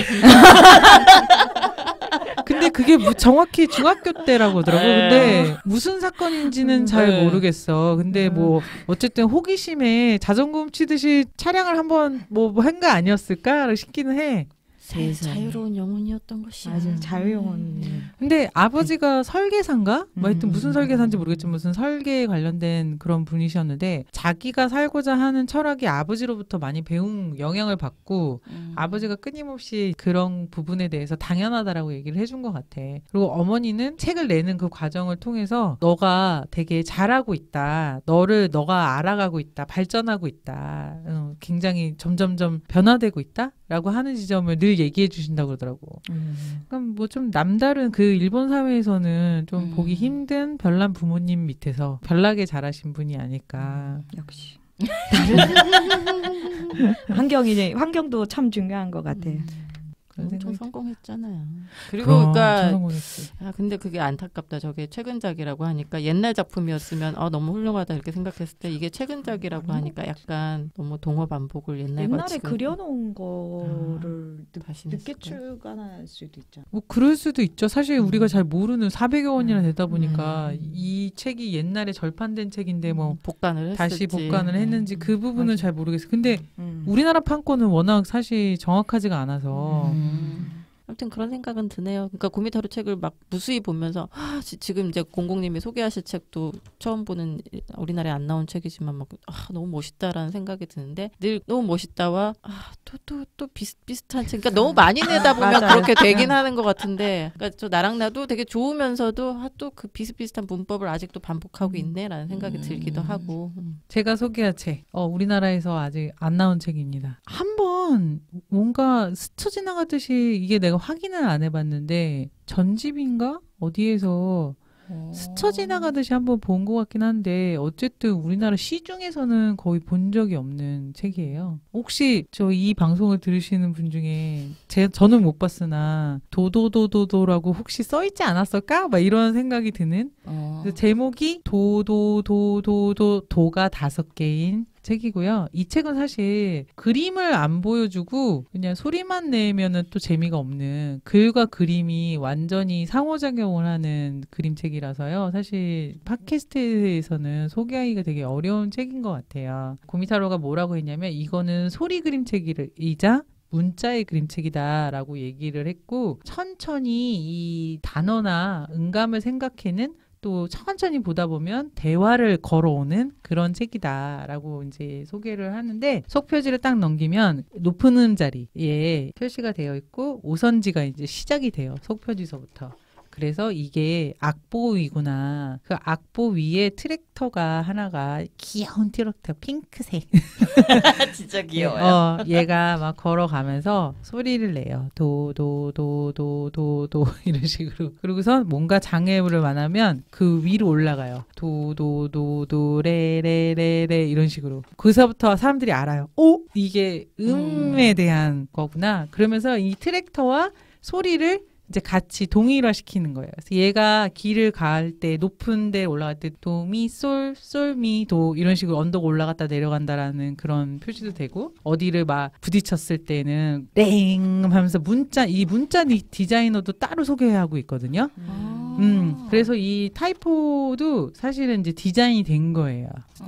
근데 그게 정확히 중학교 때라고 하더라고. 근데 무슨 사건인지는 잘 모르겠어. 근데 뭐 어쨌든 호기심에 자전거 훔치듯이 차량을 한번 뭐 한 거 아니었을까 싶기는 해. 자유로운 영혼이었던 것이야. 맞아요. 자유영혼. 근데 아버지가 설계사인가? 뭐 하여튼 무슨 설계사인지 모르겠지만 무슨 설계에 관련된 그런 분이셨는데 자기가 살고자 하는 철학이 아버지로부터 많이 배운 영향을 받고 아버지가 끊임없이 그런 부분에 대해서 당연하다라고 얘기를 해준 것 같아. 그리고 어머니는 책을 내는 그 과정을 통해서 너가 되게 잘하고 있다. 너가 알아가고 있다. 발전하고 있다. 굉장히 점점점 변화되고 있다. 라고 하는 지점을 늘 얘기해 주신다고 그러더라고. 그럼 뭐 좀 남다른 그 일본 사회에서는 좀 보기 음. 힘든 별난 부모님 밑에서 별나게 자라신 분이 아닐까. 역시. 환경도 참 중요한 것 같아요. 그런 엄청 생각이 성공했잖아요. 그리고 그럼 그러니까 성공했지. 근데 그게 안타깝다. 저게 최근작이라고 하니까 옛날 작품이었으면 너무 훌륭하다 이렇게 생각했을 때 이게 최근작이라고 하니까 약간 너무 동어 반복을 옛날과 옛날에 지금 그려놓은 거를 다시 늦게 냈을까요? 출간할 수도 있잖아. 뭐 그럴 수도 있죠. 사실 우리가 잘 모르는 400여 원이나 되다 보니까 음. 이 책이 옛날에 절판된 책인데 뭐 복간을 했을지 다시 복간을 했는지 그 부분은 맞아. 잘 모르겠어요. 근데 음. 우리나라 판권은 워낙 사실 정확하지가 않아서 아무튼 그런 생각은 드네요. 그러니까 고미타로 책을 막 무수히 보면서 지금 이제 공공님이 소개하실 책도 처음 보는 우리나라에 안 나온 책이지만 막 너무 멋있다라는 생각이 드는데 늘 너무 멋있다와 또 비슷한 책. 그러니까 너무 많이 내다 보면 맞아요. 그렇게 되긴 하는 것 같은데, 그러니까 저 나랑 나도 되게 좋으면서도 또 그 비슷비슷한 문법을 아직도 반복하고 있네라는 생각이 들기도 하고. 제가 소개할 책, 우리나라에서 아직 안 나온 책입니다. 한번 뭔가 스쳐 지나가듯이 이게 내가 확인을 안 해봤는데 전집인가? 어디에서 스쳐 지나가듯이 한번 본 것 같긴 한데 어쨌든 우리나라 시중에서는 거의 본 적이 없는 책이에요. 혹시 저 이 방송을 들으시는 분 중에 저는 못 봤으나 도도도도도라고 혹시 써있지 않았을까? 막 이런 생각이 드는 그래서 제목이 도가 5개인 책이고요. 이 책은 사실 그림을 안 보여주고 그냥 소리만 내면은 또 재미가 없는 글과 그림이 완전히 상호작용을 하는 그림책이라서요. 사실 팟캐스트에서는 소개하기가 되게 어려운 책인 것 같아요. 고미타로가 뭐라고 했냐면 이거는 소리 그림책이자 문자의 그림책이다라고 얘기를 했고 천천히 이 단어나 음감을 생각해는 또 천천히 보다 보면 대화를 걸어오는 그런 책이다라고 이제 소개를 하는데 속표지를 딱 넘기면 높은 음자리에 표시가 되어 있고 오선지가 이제 시작이 돼요. 속표지서부터. 그래서 이게 악보이구나. 그 악보 위에 트랙터가 하나가 귀여운 트랙터 핑크색. 진짜 귀여워요. 얘가 막 걸어가면서 소리를 내요. 도도도도도도 이런 식으로. 그리고서 뭔가 장애물을 만하면 그 위로 올라가요. 도도도도 레레레레 이런 식으로. 거기서부터 사람들이 알아요. 이게 음에 대한 거구나. 그러면서 이 트랙터와 소리를 이제 같이 동일화시키는 거예요. 그래서 얘가 길을 갈 때 높은 데 올라갈 때 도미 솔미 도 이런 식으로 언덕 올라갔다 내려간다라는 그런 표시도 되고 어디를 막 부딪혔을 때는 땡 하면서 이 문자 디자이너도 따로 소개하고 있거든요. 그래서 이 타이포도 사실은 이제 디자인이 된 거예요.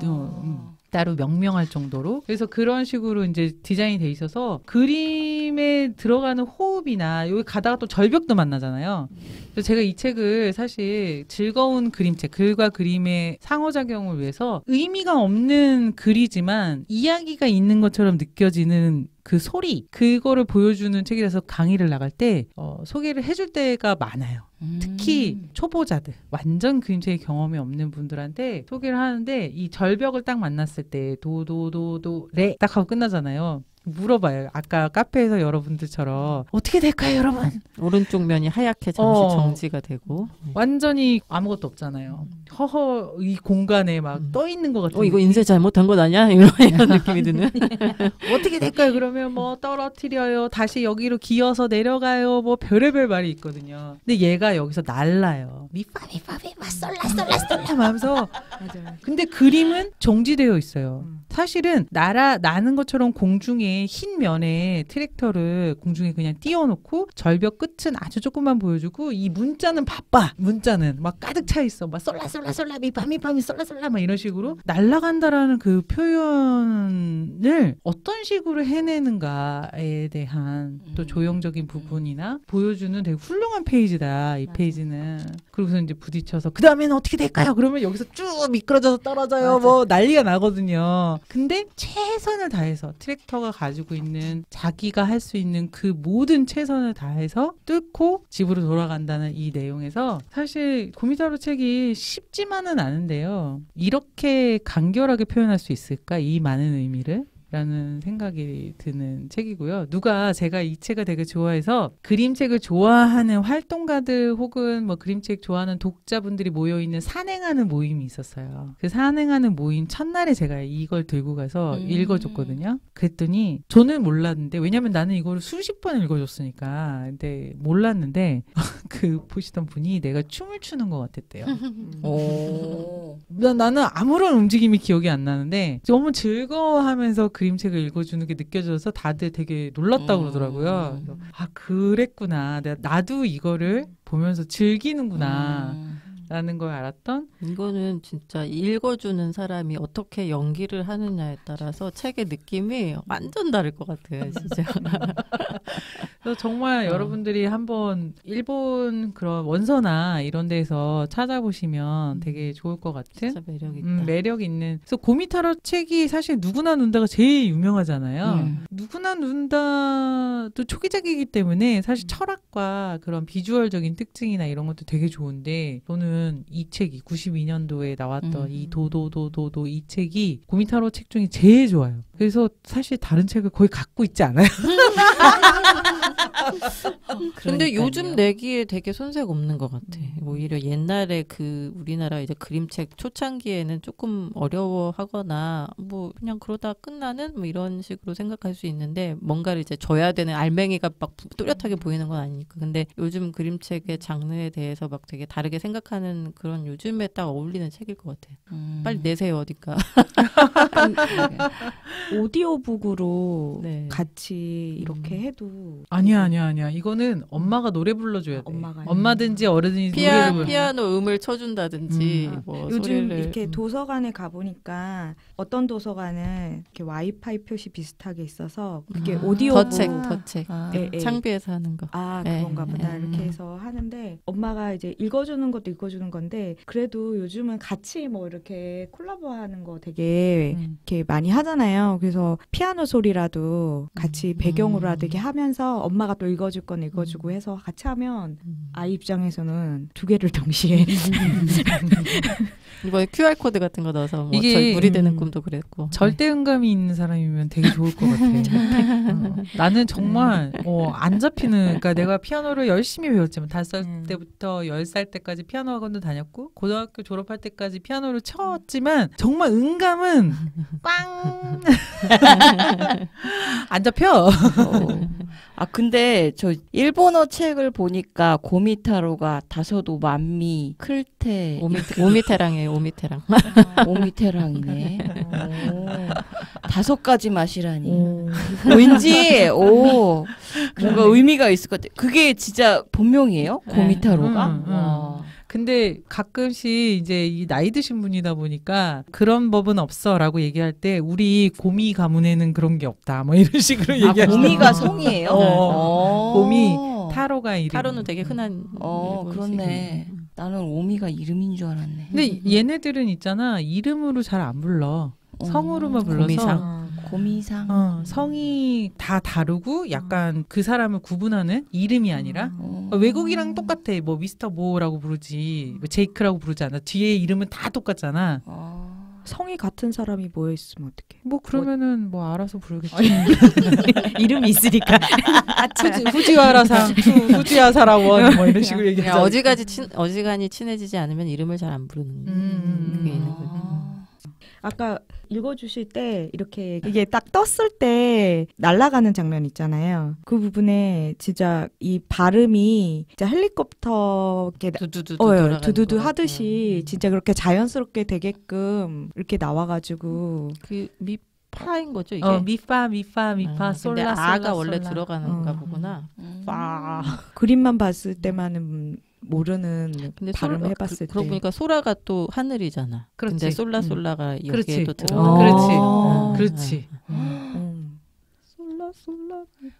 따로 명명할 정도로. 그래서 그런 식으로 이제 디자인이 돼 있어서 그림에 들어가는 호흡이나 여기 가다가 또 절벽도 만나잖아요. 그래서 제가 이 책을 사실 즐거운 그림책, 글과 그림의 상호작용을 위해서 의미가 없는 글이지만 이야기가 있는 것처럼 느껴지는 그 소리, 그거를 보여주는 책이라서 강의를 나갈 때 소개를 해줄 때가 많아요. 특히 초보자들, 완전 그림책의 경험이 없는 분들한테 소개를 하는데 이 절벽을 딱 만났을 때 도도도도 레 딱 하고 끝나잖아요. 물어봐요. 아까 카페에서 여러분들처럼 어떻게 될까요, 여러분? 오른쪽 면이 하얗게 잠시 정지가 되고 완전히 아무것도 없잖아요. 허허 이 공간에 막 떠 있는 것 같은. 이거 인쇄 잘못한 것 아니야? 이런 느낌이 드는. 어떻게 될까요? 그러면 뭐 떨어뜨려요. 다시 여기로 기어서 내려가요. 뭐 별의별 말이 있거든요. 근데 얘가 여기서 날라요. 미파 솔라 하면서. 맞아요. 근데 그림은 정지되어 있어요. 사실은 나는 것처럼 공중에 흰 면에 트랙터를 공중에 그냥 띄워놓고 절벽 끝은 아주 조금만 보여주고 이 문자는 바빠. 문자는 막 가득 차 있어. 막 솔라 미파 솔라 막 이런 식으로 날아간다라는 그 표현을 어떤 식으로 해내는가에 대한 또 조형적인 부분이나 보여주는 되게 훌륭한 페이지다. 이 페이지는. 그러고서 이제 부딪혀서 그 다음에는 어떻게 될까요? 그러면 여기서 쭉 미끄러져서 떨어져요. 맞아. 뭐 난리가 나거든요. 근데 최선을 다해서 트랙터가 가지고 있는 자기가 할 수 있는 그 모든 최선을 다해서 뚫고 집으로 돌아간다는 이 내용에서 사실 고미타로 책이 쉽지만은 않은데요. 이렇게 간결하게 표현할 수 있을까? 이 많은 의미를? 라는 생각이 드는 책이고요. 누가 제가 이 책을 되게 좋아해서 그림책을 좋아하는 활동가들 혹은 뭐 그림책 좋아하는 독자분들이 모여있는 산행하는 모임이 있었어요. 그 산행하는 모임 첫날에 제가 이걸 들고 가서 읽어줬거든요. 그랬더니 저는 몰랐는데 왜냐면 나는 이거를 수십 번 읽어줬으니까 근데 몰랐는데 그 보시던 분이 내가 춤을 추는 것 같았대요. 오. 나는 아무런 움직임이 기억이 안 나는데 너무 즐거워하면서 그림책을 읽어주는 게 느껴져서 다들 되게 놀랐다고 그러더라고요. 그래서 아 그랬구나. 나도 이거를 보면서 즐기는구나. 라는 걸 알았던 이거는 진짜 읽어주는 사람이 어떻게 연기를 하느냐에 따라서 책의 느낌이 완전 다를 것 같아요. 진짜. 그래서 정말 여러분들이 한번 일본 그런 원서나 이런 데서 찾아보시면 되게 좋을 것 같은 진짜 매력 있다. 매력 있는. 그래서 고미타로 책이 사실 누구나 눈다가 제일 유명하잖아요. 누구나 눈다도 초기작이기 때문에 사실 철학과 그런 비주얼적인 특징이나 이런 것도 되게 좋은데 저는 이 책이 92년도에 나왔던 이 도도도도도 이 책이 고미타로 책 중에 제일 좋아요. 그래서 사실 다른 책을 거의 갖고 있지 않아요. 근데 요즘 내기에 되게 손색 없는 것 같아. 오히려 옛날에 그 우리나라 이제 그림책 초창기에는 조금 어려워하거나 뭐 그냥 그러다 끝나는 뭐 이런 식으로 생각할 수 있는데 뭔가를 이제 줘야 되는 알맹이가 막 뚜렷하게 보이는 건 아니니까. 근데 요즘 그림책의 장르에 대해서 막 되게 다르게 생각하는 그런 요즘에 딱 어울리는 책일 것 같아. 빨리 내세요 어디가. 오디오북으로 네. 같이 이렇게 해도 아니야. 이거는 엄마가 노래 불러줘야 돼. 엄마든지 어른든지 노래를 불러. 피아노 음을 쳐준다든지 뭐 요즘 소리를 이렇게 도서관에 가보니까 어떤 도서관은 이렇게 와이파이 표시 비슷하게 있어서 그게 오디오북 더책 예, 예. 창비에서 하는 거. 그런가 보다 예. 이렇게 해서 하는데 엄마가 이제 읽어주는 것도 읽어주는 건데 그래도 요즘은 같이 뭐 이렇게 콜라보하는 거 되게 이렇게 많이 하잖아요. 그래서 피아노 소리라도 같이 배경으로라도 이렇게 하면서 엄마가 또 읽어줄 건 읽어주고 해서 같이 하면 아이 입장에서는 두 개를 동시에 이번에 QR코드 같은 거 넣어서 뭐 이게, 물이 되는 꿈도 그랬고. 절대 음감이 있는 사람이면 되게 좋을 것 같아. 나는 정말 안 잡히는 그러니까 내가 피아노를 열심히 배웠지만 5살 때부터 10살 때까지 피아노 학원도 다녔고 고등학교 졸업할 때까지 피아노를 쳤지만 정말 음감은 꽝 안 잡혀. 아 근데 저 일본어 책을 보니까 고미타로가 다소도 만미 클테 오미테랑이에요. 오미테랑. 오미테랑이네. 5가지 맛이라니. 왠지 뭔가 의미가 있을 것 같아. 그게 진짜 본명이에요? 고미타로가? 와. 근데 가끔씩 이제 이 나이 드신 분이다 보니까 그런 법은 없어라고 얘기할 때 우리 고미 가문에는 그런 게 없다 뭐 이런 식으로 얘기하시죠. 고미가 성이에요? 고미 타로가 이름. 타로는 되게 흔한. 그렇네. 나는 오미가 이름인 줄 알았네. 근데 얘네들은 있잖아 이름으로 잘 안 불러. 성으로만 불러서 고미상. 성이 다 다르고 약간 그 사람을 구분하는 이름이 아니라 외국이랑 똑같아. 뭐 미스터 모라고 부르지, 뭐 제이크라고 부르지 않아. 뒤에 이름은 다 똑같잖아. 성이 같은 사람이 모여 있으면 어떡해? 뭐 그러면은 뭐 알아서 부르겠지. 이름이 있으니까. 후지와라상, 후지와사라원 뭐 이런 식으로 얘기하자. 어지간히 친해지지 않으면 이름을 잘 안 부르는 그게 있는 거죠. 아까 읽어주실 때 이렇게 이게 딱 떴을 때 날아가는 장면 있잖아요. 그 부분에 진짜 이 발음이 진짜 헬리콥터 이렇게 두두두 하듯이 진짜 그렇게 자연스럽게 되게끔 이렇게 나와가지고 그 미파인 거죠 이게. 미파 근데 솔라 아가 원래 들어가는가 보구나. 그림만 봤을 때만은 모르는 근데 발음 해봤을 때. 그러고 보니까 소라가 또 하늘이잖아. 그렇지. 근데 솔라가 그렇지. 여기에도 들어가. 그렇지. 솔라.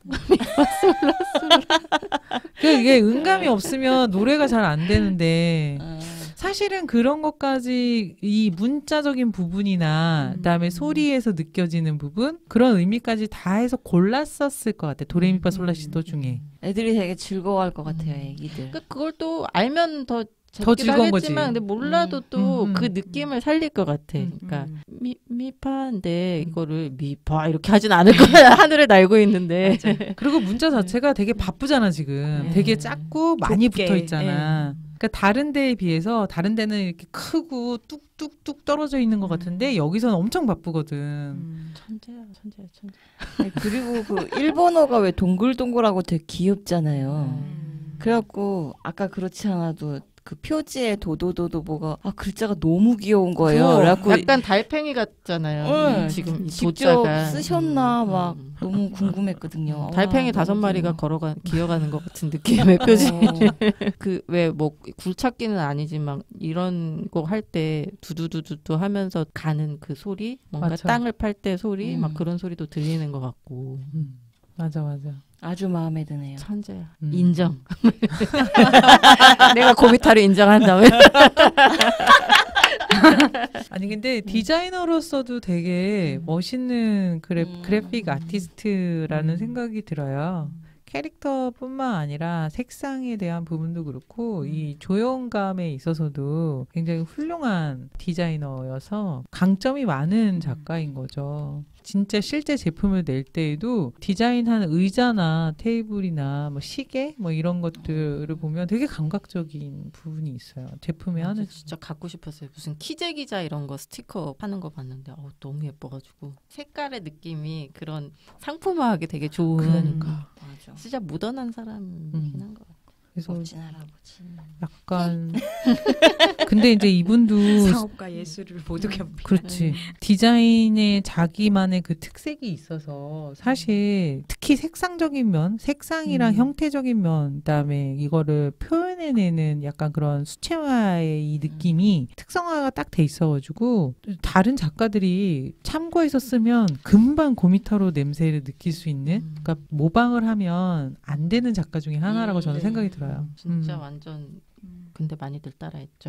이게 음감이 없으면 노래가 잘 안 되는데 사실은 그런 것까지 이 문자적인 부분이나 그다음에 소리에서 느껴지는 부분 그런 의미까지 다 해서 골랐었을 것 같아. 도레미파 솔라시도 중에. 애들이 되게 즐거워할 것 같아요, 애기들. 그걸 또 알면 더 더 즐거운 거지. 하겠지만 근데 몰라도 또 그 느낌을 살릴 것 같아. 그러니까 미파인데 이거를 미파 이렇게 하진 않을 거야. 하늘에 날고 있는데. 그리고 문자 자체가 되게 바쁘잖아 지금. 되게 작고 많이 좁게. 붙어 있잖아. 그러니까 다른 데에 비해서 다른 데는 이렇게 크고 뚝뚝뚝 떨어져 있는 것 같은데 여기서는 엄청 바쁘거든. 천재야. 네, 그리고 그 일본어가 왜 동글동글하고 되게 귀엽잖아요. 그래갖고 아까 그렇지 않아도 그 표지에 도도도도 뭐가 글자가 너무 귀여운 거예요. 그래갖고 약간 달팽이 같잖아요. 지금 이 직접 도자가. 쓰셨나 막 너무 궁금했거든요. 달팽이 와, 5마리가 너무 기어가는 것 같은 느낌의 표지. 어. 그 왜 뭐 굴착기는 아니지만 이런 거 할 때 두두두두 하면서 가는 그 소리, 뭔가 맞아. 땅을 팔 때 소리, 막 그런 소리도 들리는 것 같고. 맞아. 아주 마음에 드네요. 천재야. 인정. 내가 고미타를 인정한다면. 아니 근데 디자이너로서도 되게 멋있는 그래픽 아티스트라는 생각이 들어요. 캐릭터뿐만 아니라 색상에 대한 부분도 그렇고 이 조형감에 있어서도 굉장히 훌륭한 디자이너여서 강점이 많은 작가인 거죠. 진짜 실제 제품을 낼 때에도 디자인한 의자나 테이블이나 뭐 시계 뭐 이런 것들을 보면 되게 감각적인 부분이 있어요. 제품에 하는 진짜 갖고 싶었어요. 무슨 키제 기자 이런 거 스티커 파는 거 봤는데 너무 예뻐가지고 색깔의 느낌이 그런 상품화하기 되게 좋은. 그러니까. 맞아. 진짜 모던한 사람이긴 한 것 같아요. 그래서 멋진 할아버지. 약간 근데 이제 이분도 사업과 예술을 모두 겸비. 그렇지. 디자인에 자기만의 그 특색이 있어서 사실 특히 색상적인 면, 색상이랑 형태적인 면, 그다음에 이거를 표현해내는 약간 그런 수채화의 이 느낌이 특성화가 딱 돼 있어가지고 다른 작가들이 참고해서 쓰면 금방 고미타로 냄새를 느낄 수 있는 그러니까 모방을 하면 안 되는 작가 중에 하나라고 저는 생각이 들어요. 진짜 완전 근데 많이들 따라했죠.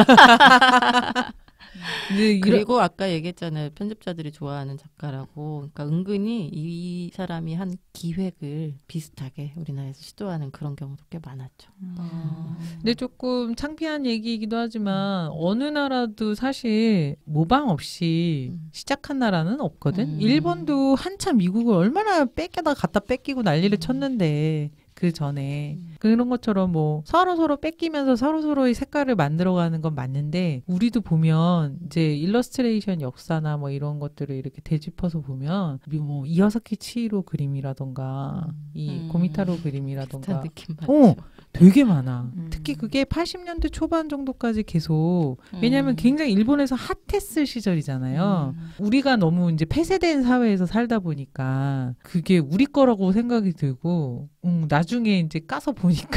그리고 아까 얘기했잖아요. 편집자들이 좋아하는 작가라고. 그러니까 은근히 이 사람이 한 기획을 비슷하게 우리나라에서 시도하는 그런 경우도 꽤 많았죠. 근데 조금 창피한 얘기이기도 하지만 어느 나라도 사실 모방 없이 시작한 나라는 없거든. 일본도 한참 미국을 얼마나 뺏겨다 갖다 뺏기고 난리를 쳤는데 그 전에 그런 것처럼 뭐 서로 뺏기면서 서로의 색깔을 만들어가는 건 맞는데 우리도 보면 이제 일러스트레이션 역사나 뭐 이런 것들을 이렇게 되짚어서 보면 뭐 이와사키 치히로 그림이라던가 이 고미타로 그림이라던가 느낌 맞죠? 되게 많아. 특히 그게 80년대 초반 정도까지 계속 왜냐하면 굉장히 일본에서 핫했을 시절이잖아요. 우리가 너무 이제 폐쇄된 사회에서 살다 보니까 그게 우리 거라고 생각이 들고 나중에 이제 까서 보니까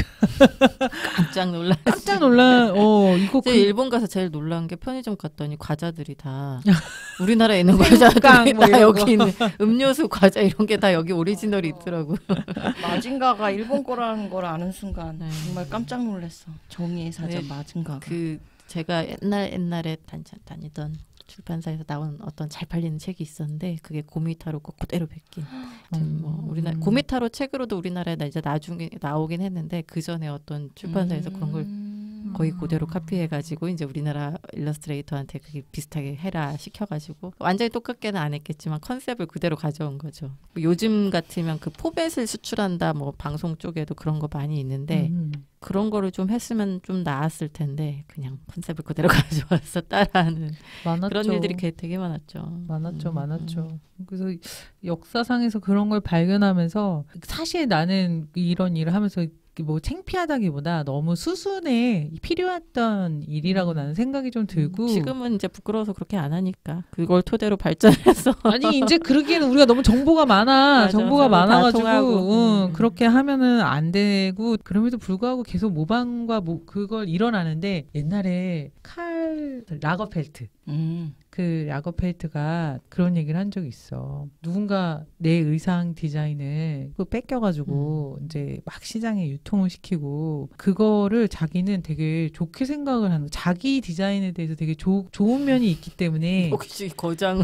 깜짝 놀라. 이거 일본 가서 제일 놀란 게 편의점 갔더니 과자들이 다 우리나라에 있는 과자들이 뭐 다 여기 있는 음료수 과자 이런 게 다 여기 오리지널이 있더라고. 마징가가 일본 거라는 걸 아는 순간 네. 정말 깜짝 놀랐어. 정의의 사전 네. 마징가가. 그 제가 옛날에 다니던 출판사에서 나온 어떤 잘 팔리는 책이 있었는데 그게 고미타로 거 그대로 베낀. 뭐 우리나라 고미타로 책으로도 우리나라에 이제 나중에 나오긴 했는데 그 전에 어떤 출판사에서 그런 걸 거의 그대로 카피해가지고 이제 우리나라 일러스트레이터한테 그게 비슷하게 해라 시켜가지고 완전히 똑같게는 안 했겠지만 컨셉을 그대로 가져온 거죠. 요즘 같으면 그 포맷을 수출한다 뭐 방송 쪽에도 그런 거 많이 있는데 그런 거를 좀 했으면 좀 나았을 텐데 그냥 컨셉을 그대로 가져와서 따라하는 많았죠. 그런 일들이 되게 많았죠. 많았죠. 그래서 역사상에서 그런 걸 발견하면서 사실 나는 이런 일을 하면서 뭐 창피하다기보다 너무 수순에 필요했던 일이라고 나는 생각이 좀 들고 지금은 이제 부끄러워서 그렇게 안 하니까 그걸 토대로 발전해서 아니 이제 그러기에는 우리가 너무 정보가 많아. 맞아, 정보가 맞아. 많아가지고 그렇게 하면은 안 되고 그럼에도 불구하고 계속 모방과 그걸 일어나는데 옛날에 칼 칼 라거펠트. 그 라거펠트가 그런 얘기를 한 적이 있어. 누군가 내 의상 디자인을 뺏겨가지고 이제 막 시장에 유통을 시키고 그거를 자기는 되게 좋게 생각을 하는 자기 디자인에 대해서 되게 좋은 면이 있기 때문에 혹시 거장은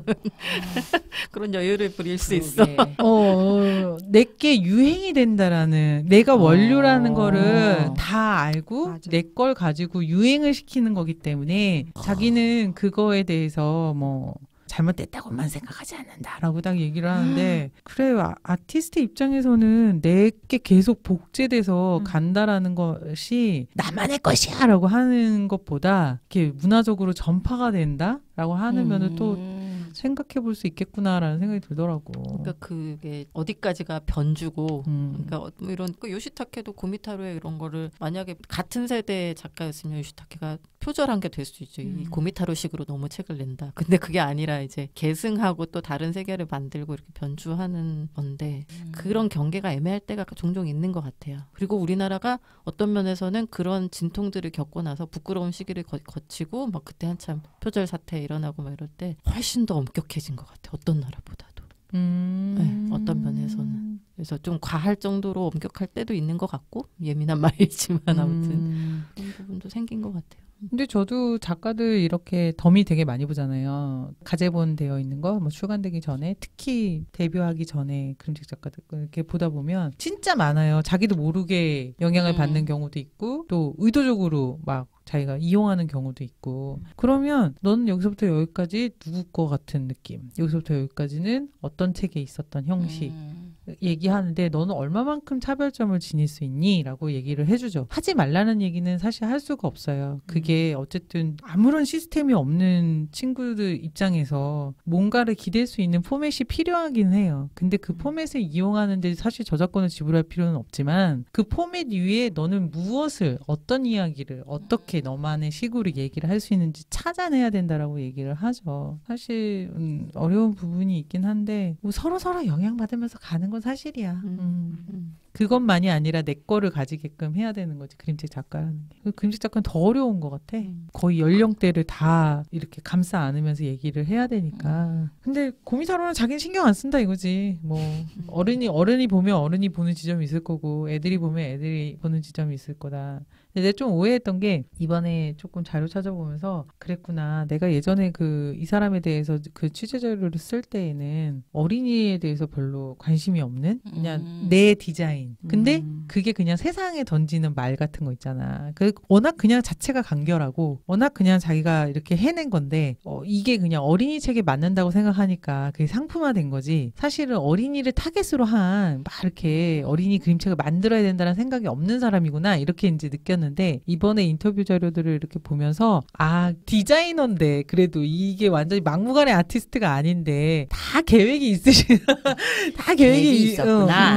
그런 여유를 부릴 수 있어. 내게 유행이 된다라는 내가 원료라는 거를 다 알고 맞아. 내 걸 가지고 유행을 시키는 거기 때문에 자기는 그거에 대해서 뭐 잘못됐다고만 생각하지 않는다라고 딱 얘기를 하는데 그래 아티스트 입장에서는 내게 계속 복제돼서 간다라는 것이 나만의 것이야 라고 하는 것보다 이렇게 문화적으로 전파가 된다라고 하는 면을 또 생각해 볼 수 있겠구나라는 생각이 들더라고. 그러니까 그게 어디까지가 변주고 그러니까 뭐 이런 요시타케도 고미타로의 이런 거를 만약에 같은 세대의 작가였으면 요시타케가 표절한 게 될 수 있죠. 이 고미타로식으로 너무 책을 낸다. 근데 그게 아니라 이제 계승하고 또 다른 세계를 만들고 이렇게 변주하는 건데 그런 경계가 애매할 때가 종종 있는 것 같아요. 그리고 우리나라가 어떤 면에서는 그런 진통들을 겪고 나서 부끄러운 시기를 거치고 막 그때 한참 표절 사태 일어나고 막 이럴 때 훨씬 더 엄격해진 것 같아요. 어떤 나라보다도. 네, 어떤 면에서는. 그래서 좀 과할 정도로 엄격할 때도 있는 것 같고 예민한 말이지만 아무튼 그런 부분도 생긴 것 같아요. 근데 저도 작가들 이렇게 덤이 되게 많이 보잖아요. 가제본 되어 있는 거, 뭐 출간되기 전에, 특히 데뷔하기 전에 그림책 작가들 이렇게 보다 보면 진짜 많아요. 자기도 모르게 영향을 받는 경우도 있고, 또 의도적으로 막 자기가 이용하는 경우도 있고. 그러면 너는 여기서부터 여기까지 누구 거 같은 느낌, 여기서부터 여기까지는 어떤 책에 있었던 형식 얘기하는데 너는 얼마만큼 차별점을 지닐 수 있니? 라고 얘기를 해주죠. 하지 말라는 얘기는 사실 할 수가 없어요. 그게 어쨌든 아무런 시스템이 없는 친구들 입장에서 뭔가를 기댈 수 있는 포맷이 필요하긴 해요. 근데 그 포맷을 이용하는데 사실 저작권을 지불할 필요는 없지만 그 포맷 위에 너는 무엇을 어떤 이야기를 어떻게 너만의 식으로 얘기를 할 수 있는지 찾아내야 된다라고 얘기를 하죠. 사실 어려운 부분이 있긴 한데 뭐 서로 영향받으면서 가는 건 사실이야. 그것만이 아니라 내 거를 가지게끔 해야 되는 거지. 그림책 작가라는 게. 그림책 작가는 더 어려운 것 같아. 거의 연령대를 다 이렇게 감싸 안으면서 얘기를 해야 되니까. 근데 고미타로는 자기는 신경 안 쓴다 이거지. 뭐 어른이 보면 어른이 보는 지점이 있을 거고 애들이 보면 애들이 보는 지점이 있을 거다. 근데 내가 좀 오해했던 게 이번에 조금 자료 찾아보면서 그랬구나. 내가 예전에 이 사람에 대해서 그 취재 자료를 쓸 때에는 어린이에 대해서 별로 관심이 없는 그냥 내 디자인. 근데 그게 그냥 세상에 던지는 말 같은 거 있잖아. 워낙 그냥 자체가 간결하고 워낙 그냥 자기가 이렇게 해낸 건데 이게 그냥 어린이 책에 맞는다고 생각하니까 그게 상품화된 거지. 사실은 어린이를 타겟으로 한 막 이렇게 어린이 그림책을 만들어야 된다는 생각이 없는 사람이구나 이렇게 이제 느꼈는데 이번에 인터뷰 자료들을 이렇게 보면서 디자이너인데 그래도 이게 완전히 막무가내 아티스트가 아닌데 다 계획이 다 계획이 있었구나.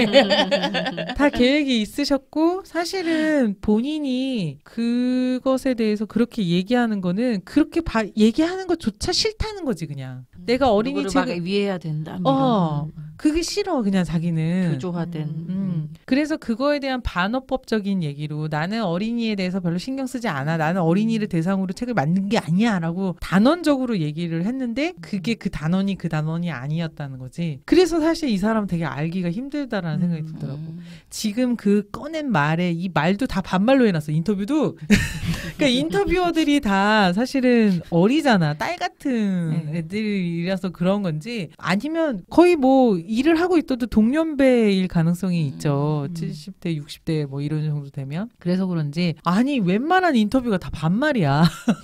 다 계획이 있으셨고 사실은 본인이 그것에 대해서 그렇게 얘기하는 거는 그렇게 얘기하는 것조차 싫다는 거지 그냥. 내가 어린이 책을 막 위해야 된다. 그게 싫어 그냥 자기는. 교조화된. 그래서 그거에 대한 반어법적인 얘기로 나는 어린이에 대해서 별로 신경 쓰지 않아. 나는 어린이를 대상으로 책을 만든 게 아니야 라고 단언적으로 얘기를 했는데 그게 그 단언이 아니었다는 거지. 그래서 사실 이 사람 되게 알기가 힘들다라는 생각이 들더라고. 지금 그 꺼낸 말에 이 말도 다 반말로 해놨어. 인터뷰도. 그러니까 인터뷰어들이 다 사실은 어리잖아. 딸 같은 애들이라서 그런 건지 아니면 거의 뭐 일을 하고 있어도 동년배일 가능성이 있죠. 70대, 60대 뭐 이런 정도 되면. 그래서 그런지 아니 웬만한 인터뷰가 다 반말이야.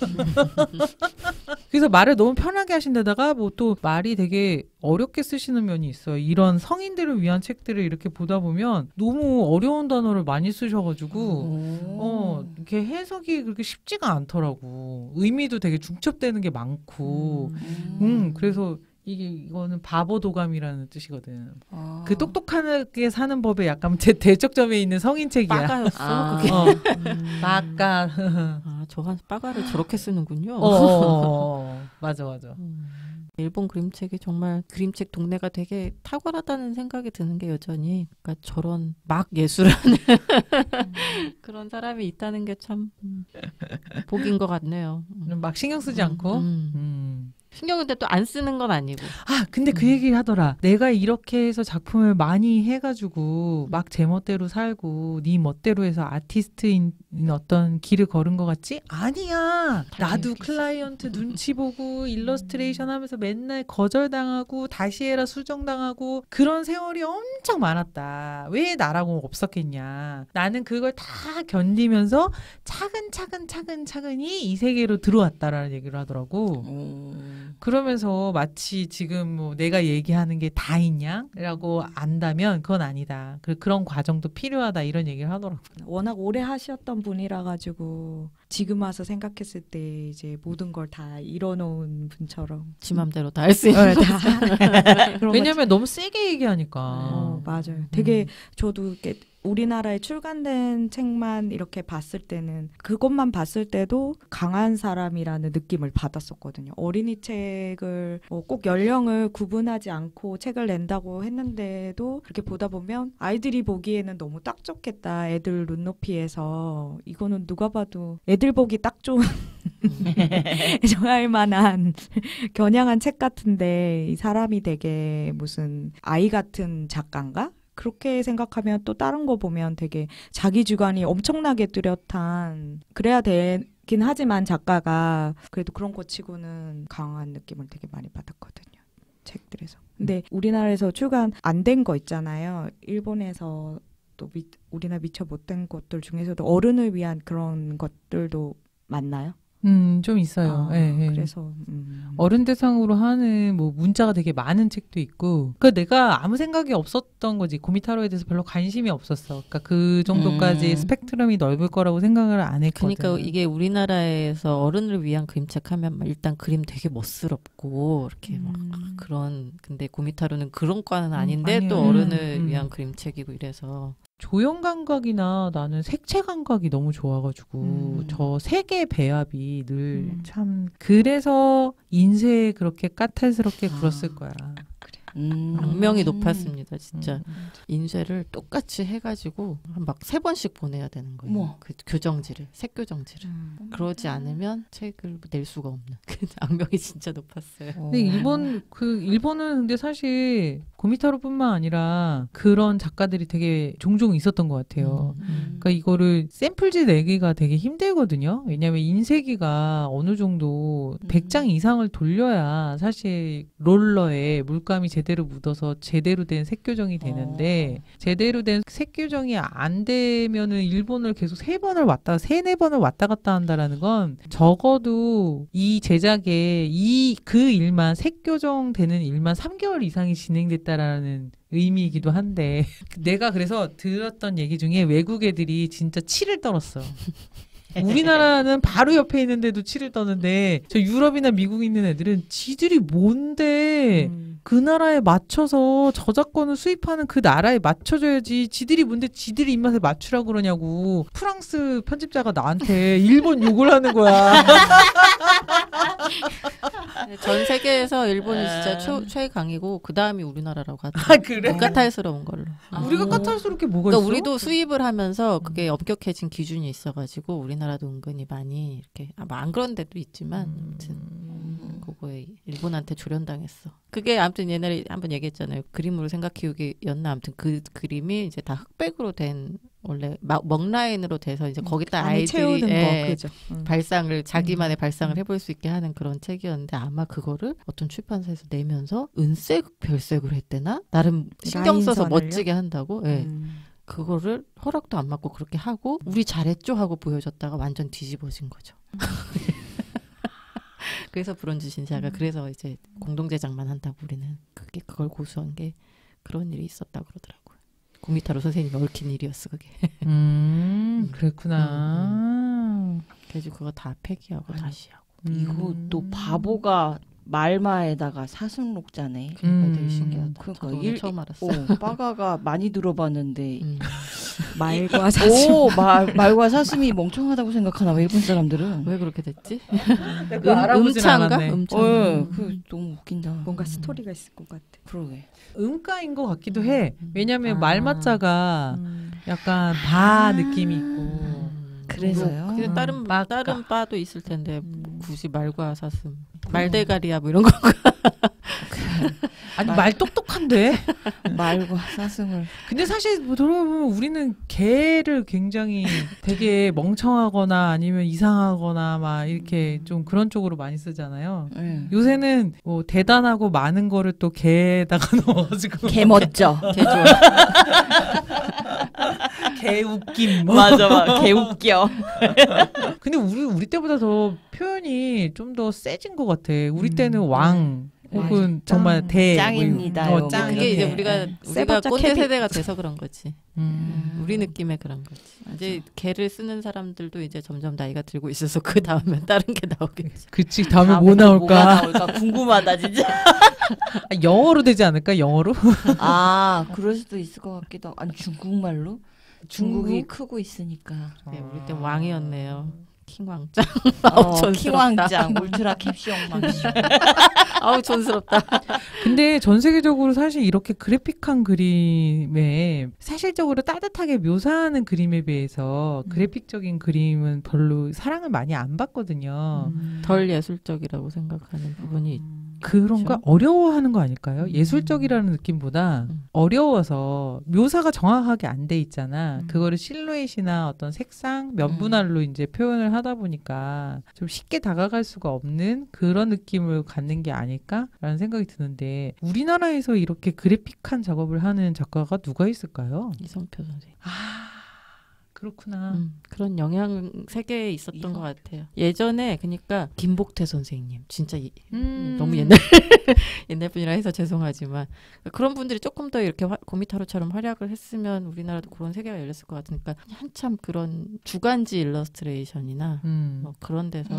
그래서 말을 너무 편하게 하신 데다가 뭐 또 말이 되게 어렵게 쓰시는 면이 있어요. 이런 성인들을 위한 책들을 이렇게 보다 보면 너무 어려운 단어를 많이 쓰셔가지고 이렇게 해석이 그렇게 쉽지가 않더라고. 의미도 되게 중첩되는 게 많고 그래서 이거는 바보도감이라는 뜻이거든. 그 똑똑하게 사는 법에 약간 대척점에 있는 성인책이야. 빠가였어? 그게? 빠가. 저한 빠가를 저렇게 쓰는군요. 맞아. 일본 그림책이 정말 그림책 동네가 되게 탁월하다는 생각이 드는 게 여전히 그러니까 저런 막 예술하는 그런 사람이 있다는 게 참 복인 것 같네요. 막 신경 쓰지 않고. 신경을 근데 또 안 쓰는 건 아니고. 아, 근데 그 얘기를 하더라. 내가 이렇게 해서 작품을 많이 해가지고 막 제 멋대로 살고 네 멋대로 해서 아티스트인 어떤 길을 걸은 것 같지? 아니야. 나도 이렇게 클라이언트 눈치 보고 일러스트레이션 하면서 맨날 거절당하고 다시 해라 수정당하고 그런 세월이 엄청 많았다. 왜 나라고 없었겠냐. 나는 그걸 다 견디면서 차근차근히 이 세계로 들어왔다라는 얘기를 하더라고. 그러면서 마치 지금 뭐 내가 얘기하는 게 다 있냐라고 안다면 그건 아니다. 그런 과정도 필요하다 이런 얘기를 하더라고요. 워낙 오래 하셨던 분이라 가지고 지금 와서 생각했을 때 이제 모든 걸 다 이뤄놓은 분처럼 지 맘대로 다 할 수 있는 왜냐면 너무 세게 얘기하니까. 맞아요. 되게 저도 이렇게 우리나라에 출간된 책만 이렇게 봤을 때는 그것만 봤을 때도 강한 사람이라는 느낌을 받았었거든요. 어린이 책을 꼭 연령을 구분하지 않고 책을 낸다고 했는데도 그렇게 보다 보면 아이들이 보기에는 너무 딱 좋겠다. 애들 눈높이에서 이거는 누가 봐도 애들 보기 딱 좋은 좋아할 만한 겨냥한 책 같은데 이 사람이 되게 무슨 아이 같은 작가인가? 그렇게 생각하면 또 다른 거 보면 되게 자기 주관이 엄청나게 뚜렷한 그래야 되긴 하지만 작가가 그래도 그런 거 치고는 강한 느낌을 되게 많이 받았거든요. 책들에서. 근데 우리나라에서 출간 안 된 거 있잖아요. 일본에서 또 우리나라 미처 못된 것들 중에서도 어른을 위한 그런 것들도 많나요? 좀 있어요. 예. 그래서 어른 대상으로 하는 뭐 문자가 되게 많은 책도 있고, 그러니까 내가 아무 생각이 없었던 거지. 고미타로에 대해서 별로 관심이 없었어. 그러니까 그 정도까지 스펙트럼이 넓을 거라고 생각을 안 했거든. 그러니까 이게 우리나라에서 어른을 위한 그림책 하면 일단 그림 되게 멋스럽고 이렇게 막 그런 근데 고미타로는 그런 과는 아닌데 아니에요. 또 어른을 위한 그림책이고 이래서. 조형 감각이나 나는 색채 감각이 너무 좋아가지고 저 색의 배합이 늘 참 그래서 인쇄에 그렇게 까탈스럽게 굴었을 거야. 악명이 높았습니다, 진짜. 인쇄를 똑같이 해가지고 막 3번씩 보내야 되는 거예요. 어머. 그 교정지를, 색 교정지를. 그러지 않으면 책을 낼 수가 없는. 악명이 진짜 높았어요. 근데 일본은 근데 사실 고미타로뿐만 아니라 그런 작가들이 되게 종종 있었던 것 같아요. 그러니까 이거를 샘플지 내기가 되게 힘들거든요. 왜냐하면 인쇄기가 어느 정도 100장 이상을 돌려야 사실 롤러에 물감이 제대로 묻어서 제대로 된 색교정이 되는데 제대로 된 색교정이 안 되면은 일본을 계속 3번을 3-4번을 왔다 갔다 한다라는 건 적어도 이 제작에 그 일만 색교정 되는 일만 3개월 이상이 진행됐다라는 의미이기도 한데 내가 그래서 들었던 얘기 중에 외국 애들이 진짜 치를 떨었어. 우리나라는 바로 옆에 있는데도 치를 떠는데 저 유럽이나 미국에 있는 애들은 지들이 뭔데 그 나라에 맞춰서 저작권을 수입하는 그 나라에 맞춰줘야지 지들이 뭔데 지들이 입맛에 맞추라고 그러냐고 프랑스 편집자가 나한테 일본 욕을 하는 거야. 전 세계에서 일본이 진짜 최강이고 그 다음이 우리나라라고 하더라고요. 아, 그래? 까탈스러운 걸로. 우리가 까탈스럽게 뭐가 그러니까 있어? 우리도 수입을 하면서 그게 엄격해진 기준이 있어가지고 우리나라도 은근히 많이 이렇게 안 그런 데도 있지만 아무튼 그거에 일본한테 조련당했어. 그게 아무튼 옛날에 한번 얘기했잖아요. 그림으로 생각 키우기였나 아무튼 그 그림이 이제 다 흑백으로 된 원래 먹라인으로 돼서 이제 거기다 아이들이 채우는 거 그죠. 발상을 자기만의 발상을 해볼 수 있게 하는 그런 책이었는데 아마 그거를 어떤 출판사에서 내면서 은색 별색으로 했대나 나름 신경 써서 라인선을요? 멋지게 한다고. 네. 그거를 허락도 안 받고 그렇게 하고 우리 잘했죠 하고 보여줬다가 완전 뒤집어진 거죠. 그래서 브론즈 신사가 그래서 이제 공동 제작만 한다고 우리는 그걸 고수한 게 그런 일이 있었다고 그러더라고요. 고미타로 선생님이 얽힌 일이었어 그게. 그랬구나. 그래서 그거 다 폐기하고 다시 하고. 이거 또 바보가 말마에다가 사슴록자네. 그러니까 되게 신기하다. 그러니까 저도 오늘 처음 알았어. 빠가가 많이 들어봤는데 말과 사슴. 말과 사슴이 멍청하다고 생각하나 봐, 일본 사람들은. 왜 그렇게 됐지? 알아보진 음차인가? 않았네. 음차. 그 너무 웃긴다. 뭔가 스토리가 있을 것 같아. 그러게. 음가인 것 같기도 해. 왜냐면 아. 말맞자가 약간 바 느낌이 있고. 그래서요. 근데 다른 빠가. 바도 있을 텐데 굳이 말과 사슴, 말대가리야 뭐 이런 거. 아니 말 똑똑한데. 말과 사슴을. 근데 사실 뭐 돌아보면 우리는 개를 굉장히 되게 멍청하거나 아니면 이상하거나 막 이렇게 좀 그런 쪽으로 많이 쓰잖아요. 네. 요새는 뭐 대단하고 많은 거를 또 개에다가 넣어가지고 개 멋져. 개 좋아. 개 웃김 뭐. 맞아. 개 웃겨. 근데 우리 때보다 더 표현이 좀 더 세진 것 같아. 우리 때는 왕 혹은 정말 대 짱입니다. 짱. 그게 이제 이렇게. 우리가 세봤자 꼰대 캐비. 세대가 돼서 그런 거지. 우리 느낌의 그런 거지. 맞아. 이제 개를 쓰는 사람들도 이제 점점 나이가 들고 있어서 그 다음엔 다른 게 나오겠지. 그치 다음에 뭐 다음에는 뭐가 나올까? 나올까 궁금하다 진짜. 영어로 되지 않을까? 영어로? 그럴 수도 있을 것 같기도 하고. 아니 중국말로? 중국이 크고 있으니까. 네, 우리 때 왕이었네요. 킹왕짱. 킹왕짱, 울트라 캡숑 망쇼. 아우 촌스럽다. 근데 전 세계적으로 사실 이렇게 그래픽한 그림에 사실적으로 따뜻하게 묘사하는 그림에 비해서 그래픽적인 그림은 별로 사랑을 많이 안 받거든요. 덜 예술적이라고 생각하는 부분이 그런가? 그렇죠. 어려워하는 거 아닐까요? 예술적이라는 느낌보다 어려워서 묘사가 정확하게 안 돼 있잖아. 그거를 실루엣이나 어떤 색상, 면분할로 이제 표현을 하다 보니까 좀 쉽게 다가갈 수가 없는 그런 느낌을 갖는 게 아닐까라는 생각이 드는데 우리나라에서 이렇게 그래픽한 작업을 하는 작가가 누가 있을까요? 이성표 선생님. 그렇구나. 그런 영향 세계에 있었던 것 같아요. 예전에 그러니까 김복태 선생님 진짜 너무 옛날 분이라 해서 죄송하지만 그런 분들이 조금 더 이렇게 고미타로처럼 활약을 했으면 우리나라도 그런 세계가 열렸을 것 같으니까 한참 그런 주간지 일러스트레이션이나 뭐 그런 데서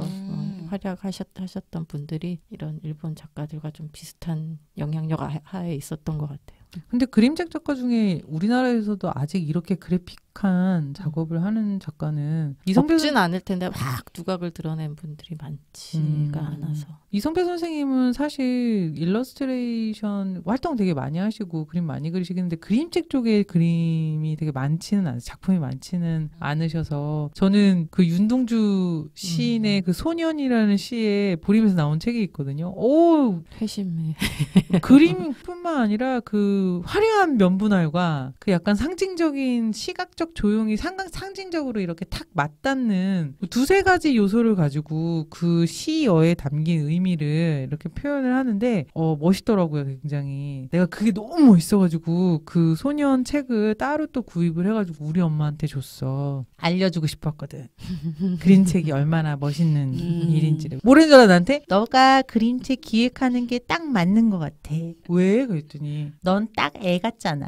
활약하셨던 분들이 이런 일본 작가들과 좀 비슷한 영향력 하에 있었던 것 같아요. 근데 그림책 작가 중에 우리나라에서도 아직 이렇게 그래픽한 작업을 하는 작가는 없진 않을 텐데 막 두각을 드러낸 분들이 많지가 않아서. 이성배 선생님은 사실 일러스트레이션 활동 되게 많이 하시고 그림 많이 그리시겠는데 그림책 쪽에 그림이 되게 많지는 않아요. 작품이 많지는 않으셔서 저는 그 윤동주 시인의 그 소년이라는 시에 보림에서 나온 책이 있거든요. 오, 회심의 그림뿐만 아니라 그 화려한 면분할과 그 약간 상징적인 시각적 조형이 상징적으로 이렇게 탁 맞닿는 두세 가지 요소를 가지고 그 시어에 담긴 의미를 이렇게 표현을 하는데 멋있더라고요. 굉장히 내가 그게 너무 멋있어가지고 그 소년 책을 따로 또 구입을 해가지고 우리 엄마한테 줬어. 알려주고 싶었거든. 그림책이 얼마나 멋있는 일인지를. 모르는 줄 알아 나한테? 너가 그림책 기획하는 게 딱 맞는 것 같아. 왜? 그랬더니 넌 딱 애 같잖아.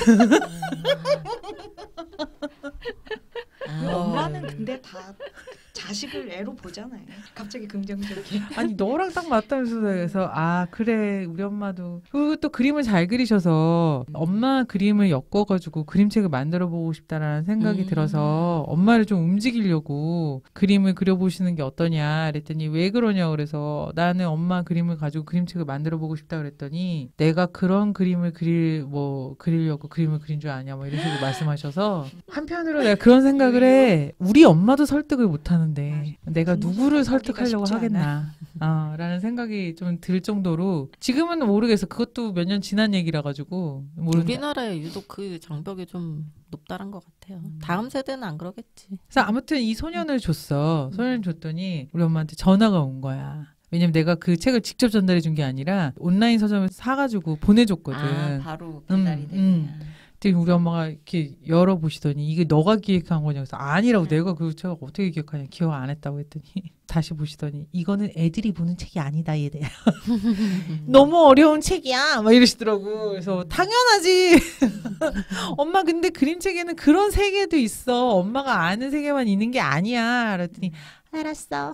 엄마는 근데 다 자식을 애로 보잖아요. 갑자기 긍정적이야. 아니 너랑 딱 맞다면서 그래서 그래 우리 엄마도 그리고 또 그림을 잘 그리셔서 엄마 그림을 엮어가지고 그림책을 만들어보고 싶다라는 생각이 들어서 엄마를 좀 움직이려고 그림을 그려보시는 게 어떠냐 그랬더니 왜 그러냐 그래서 나는 엄마 그림을 가지고 그림책을 만들어보고 싶다 그랬더니 내가 그런 그림을 그리려고 그림을 그린 줄 아냐 뭐 이런 식으로 말씀하셔서 한편으로 내가 그런 생각을 해. 우리 엄마도 설득을 못하는데 내가 누구를 설득하려고 하겠나 라는 생각이 좀 들 정도로 지금은 모르겠어. 그것도 몇 년 지난 얘기라 가지고 우리나라에 유독 그 장벽이 좀 높다란 것 같아요. 다음 세대는 안 그러겠지. 그래서 아무튼 이 소년을 줬어. 소년을 줬더니 우리 엄마한테 전화가 온 거야. 왜냐면 내가 그 책을 직접 전달해 준 게 아니라 온라인 서점을 사가지고 보내줬거든. 바로 배달이 되냐. 근데 우리 엄마가 이렇게 열어보시더니 이게 너가 기획한 거냐고 해서 아니라고 내가 그 책을 어떻게 기억하냐 기억 안 했다고 했더니 다시 보시더니 이거는 애들이 보는 책이 아니다 얘들. 너무 어려운 책이야 막 이러시더라고. 그래서 당연하지. 엄마 근데 그림책에는 그런 세계도 있어. 엄마가 아는 세계만 있는 게 아니야. 그랬더니 알았어.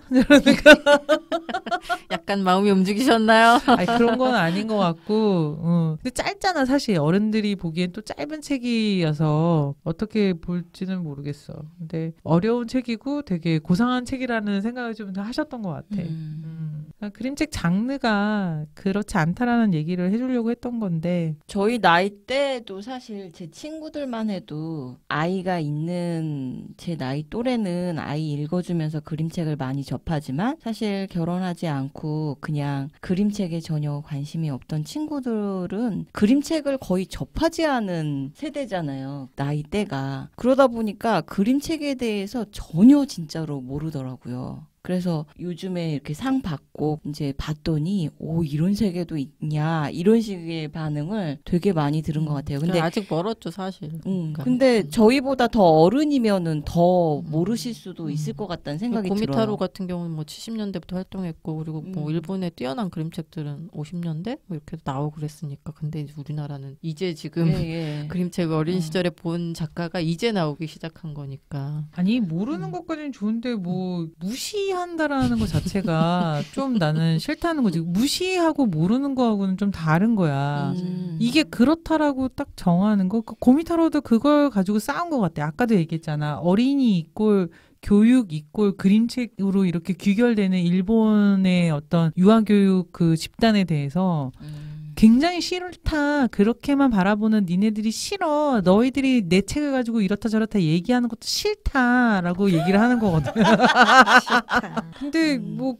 약간 마음이 움직이셨나요? 아니, 그런 건 아닌 것 같고, 근데 짧잖아 사실. 어른들이 보기엔 또 짧은 책이어서 어떻게 볼지는 모르겠어. 근데 어려운 책이고 되게 고상한 책이라는 생각을 좀 하셨던 것 같아. 그림책 장르가 그렇지 않다라는 얘기를 해주려고 했던 건데. 저희 나이 때도 사실 제 친구들만 해도 아이가 있는 제 나이 또래는 아이 읽어주면서 그림책을 많이 접하지만 사실 결혼하지 않고 그냥 그림책에 전혀 관심이 없던 친구들은 그림책을 거의 접하지 않은 세대잖아요. 나이대가. 그러다 보니까 그림책에 대해서 전혀 진짜로 모르더라고요. 그래서 요즘에 이렇게 상 받고 이제 봤더니 오 이런 세계도 있냐 이런 식의 반응을 되게 많이 들은 것 같아요. 근데 아직 멀었죠 사실. 근데 저희보다 더 어른이면은 더 모르실 수도 있을 것 같다는 생각이 들어요. 고미타로 같은 경우는 뭐 70년대부터 활동했고 그리고 뭐 일본의 뛰어난 그림책들은 50년대 뭐 이렇게 나오고 그랬으니까. 근데 이제 우리나라는 이제 지금 그림책 어린 시절에 본 작가가 이제 나오기 시작한 거니까. 아니 모르는 것까지는 좋은데 뭐 무시한다라는 것 자체가 좀 나는 싫다는 거지. 무시하고 모르는 거하고는 좀 다른 거야. 이게 그렇다라고 딱 정하는 거. 고미타로도 그걸 가지고 싸운 것 같아. 아까도 얘기했잖아. 어린이 이꼴 교육 이꼴 그림책으로 이렇게 귀결되는 일본의 어떤 유아교육 그 집단에 대해서 굉장히 싫다. 그렇게만 바라보는 니네들이 싫어. 너희들이 내 책을 가지고 이렇다 저렇다 얘기하는 것도 싫다라고 얘기를 하는 거거든. 싫다. 근데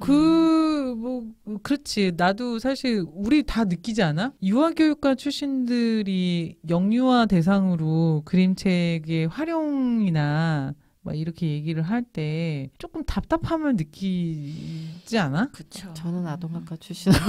그렇지. 나도 사실 우리 다 느끼지 않아? 유아교육과 출신들이 영유아 대상으로 그림책의 활용이나 막 이렇게 얘기를 할 때 조금 답답함을 느끼지 않아? 그쵸. 저는 아동학과 출신이라서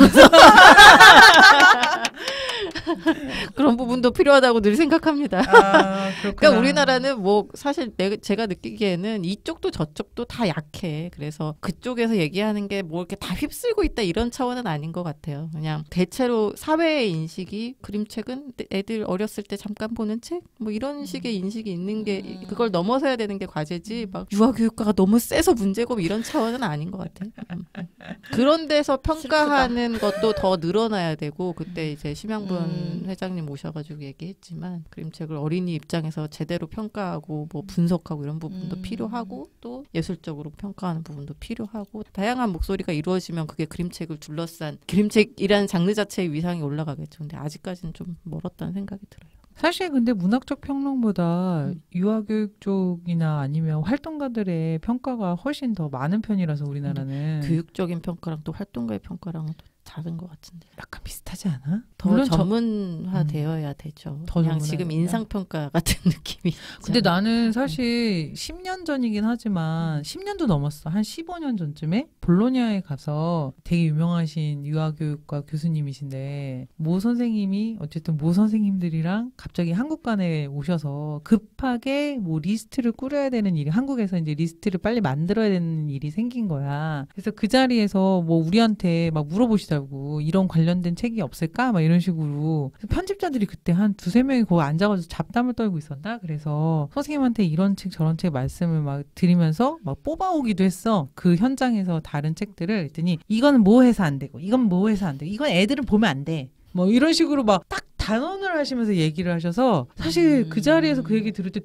그런 부분도 필요하다고 늘 생각합니다. 그러니까 우리나라는 뭐 사실 제가 느끼기에는 이쪽도 저쪽도 다 약해. 그래서 그쪽에서 얘기하는 게 뭐 이렇게 다 휩쓸고 있다 이런 차원은 아닌 것 같아요. 그냥 대체로 사회의 인식이 그림책은 애들 어렸을 때 잠깐 보는 책? 뭐 이런 식의 인식이 있는 게 그걸 넘어서야 되는 게 과제지 막 유아교육과가 너무 세서 문제고 이런 차원은 아닌 것 같아요. 그런 데서 평가하는 것도 더 늘어나야 되고 그때 이제 심양분 회장님 오셔가지고 얘기했지만 그림책을 어린이 입장에서 제대로 평가하고 뭐 분석하고 이런 부분도 필요하고 또 예술적으로 평가하는 부분도 필요하고 다양한 목소리가 이루어지면 그게 그림책을 둘러싼 그림책이라는 장르 자체의 위상이 올라가겠죠. 근데 아직까지는 좀 멀었다는 생각이 들어요. 사실 근데 문학적 평론보다 유아교육 쪽이나 아니면 활동가들의 평가가 훨씬 더 많은 편이라서 우리나라는 교육적인 평가랑 또 활동가의 평가랑은 또 다른 것 같은데 약간 비슷하지 않아? 더 물론 전문화되어야 되죠. 더 그냥 지금 인상평가 같은 느낌이 근데 나는 사실 10년 전이긴 하지만 10년도 넘었어. 한 15년 전쯤에 볼로냐에 가서 되게 유명하신 유아교육과 교수님이신데 모 선생님이 어쨌든 모 선생님들이랑 갑자기 한국관에 오셔서 급하게 뭐 리스트를 꾸려야 되는 일이 한국에서 이제 리스트를 빨리 만들어야 되는 일이 생긴 거야. 그래서 그 자리에서 뭐 우리한테 막 물어보시더라고. 이런 관련된 책이 없을까? 막 이런 식으로. 편집자들이 그때 한 2-3명이 거기 앉아가지고 잡담을 떨고 있었나? 그래서 선생님한테 이런 책 저런 책 말씀을 막 드리면서 막 뽑아오기도 했어. 그 현장에서 다른 책들을. 했더니 이거는 뭐 해서 안 되고 이건 뭐 해서 안 되고 이건 애들은 보면 안 돼. 뭐 이런 식으로 막 딱 단언을 하시면서 얘기를 하셔서 사실 그 자리에서 그 얘기 들을 때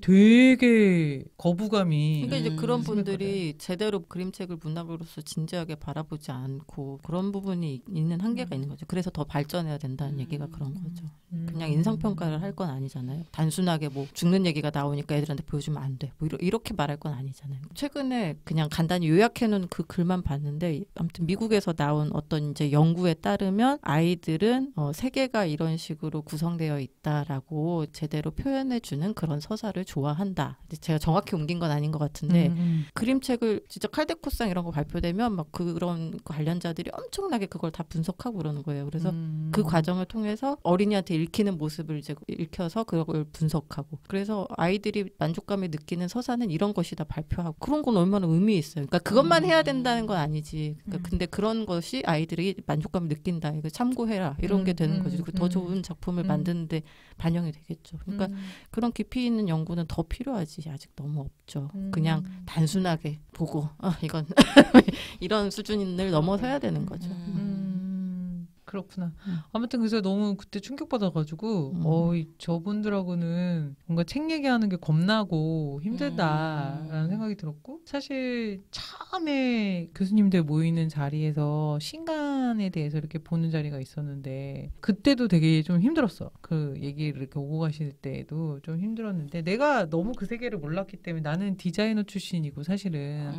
되게 거부감이. 그러니까 이제 그런 분들이 제대로 그림책을 문학으로서 진지하게 바라보지 않고 그런 부분이 있는 한계가 있는 거죠. 그래서 더 발전해야 된다는 얘기가 그런 거죠. 그냥 인상평가를 할 건 아니잖아요. 단순하게 뭐 죽는 얘기가 나오니까 애들한테 보여주면 안 돼. 뭐 이렇게 말할 건 아니잖아요. 최근에 그냥 간단히 요약해놓은 그 글만 봤는데 아무튼 미국에서 나온 어떤 이제 연구에 따르면 아이들은 세계가 이런 식으로 구성되어 있다라고 제대로 표현해주는 그런 서사를 좋아한다. 제가 정확히 옮긴 건 아닌 것 같은데 그림책을 진짜 칼데코상 이런 거 발표되면 막 그런 관련자들이 엄청나게 그걸 다 분석하고 그러는 거예요. 그래서 그 과정을 통해서 어린이한테 읽히는 모습을 이제 읽혀서 그걸 분석하고 그래서 아이들이 만족감을 느끼는 서사는 이런 것이다 발표하고 그런 건 얼마나 의미 있어요. 그러니까 그것만 해야 된다는 건 아니지. 그러니까 근데 그런 것이 아이들이 만족감을 느낀다. 이거 참고해라. 이런 게 되는 거지. 더 좋은 작품을 만드는데 반영이 되겠죠. 그러니까 그런 깊이 있는 연구는 더 필요하지. 아직 너무 없죠. 그냥 단순하게 보고 이건 이런 수준을 넘어서야 되는 거죠. 그렇구나. 아무튼 그래서 너무 그때 충격받아가지고 저분들하고는 뭔가 책 얘기하는 게 겁나고 힘들다라는 생각이 들었고 사실 처음에 교수님들 모이는 자리에서 신간에 대해서 이렇게 보는 자리가 있었는데 그때도 되게 좀 힘들었어. 그 얘기를 이렇게 오고 가실 때도 좀 힘들었는데 내가 너무 그 세계를 몰랐기 때문에 나는 디자이너 출신이고 사실은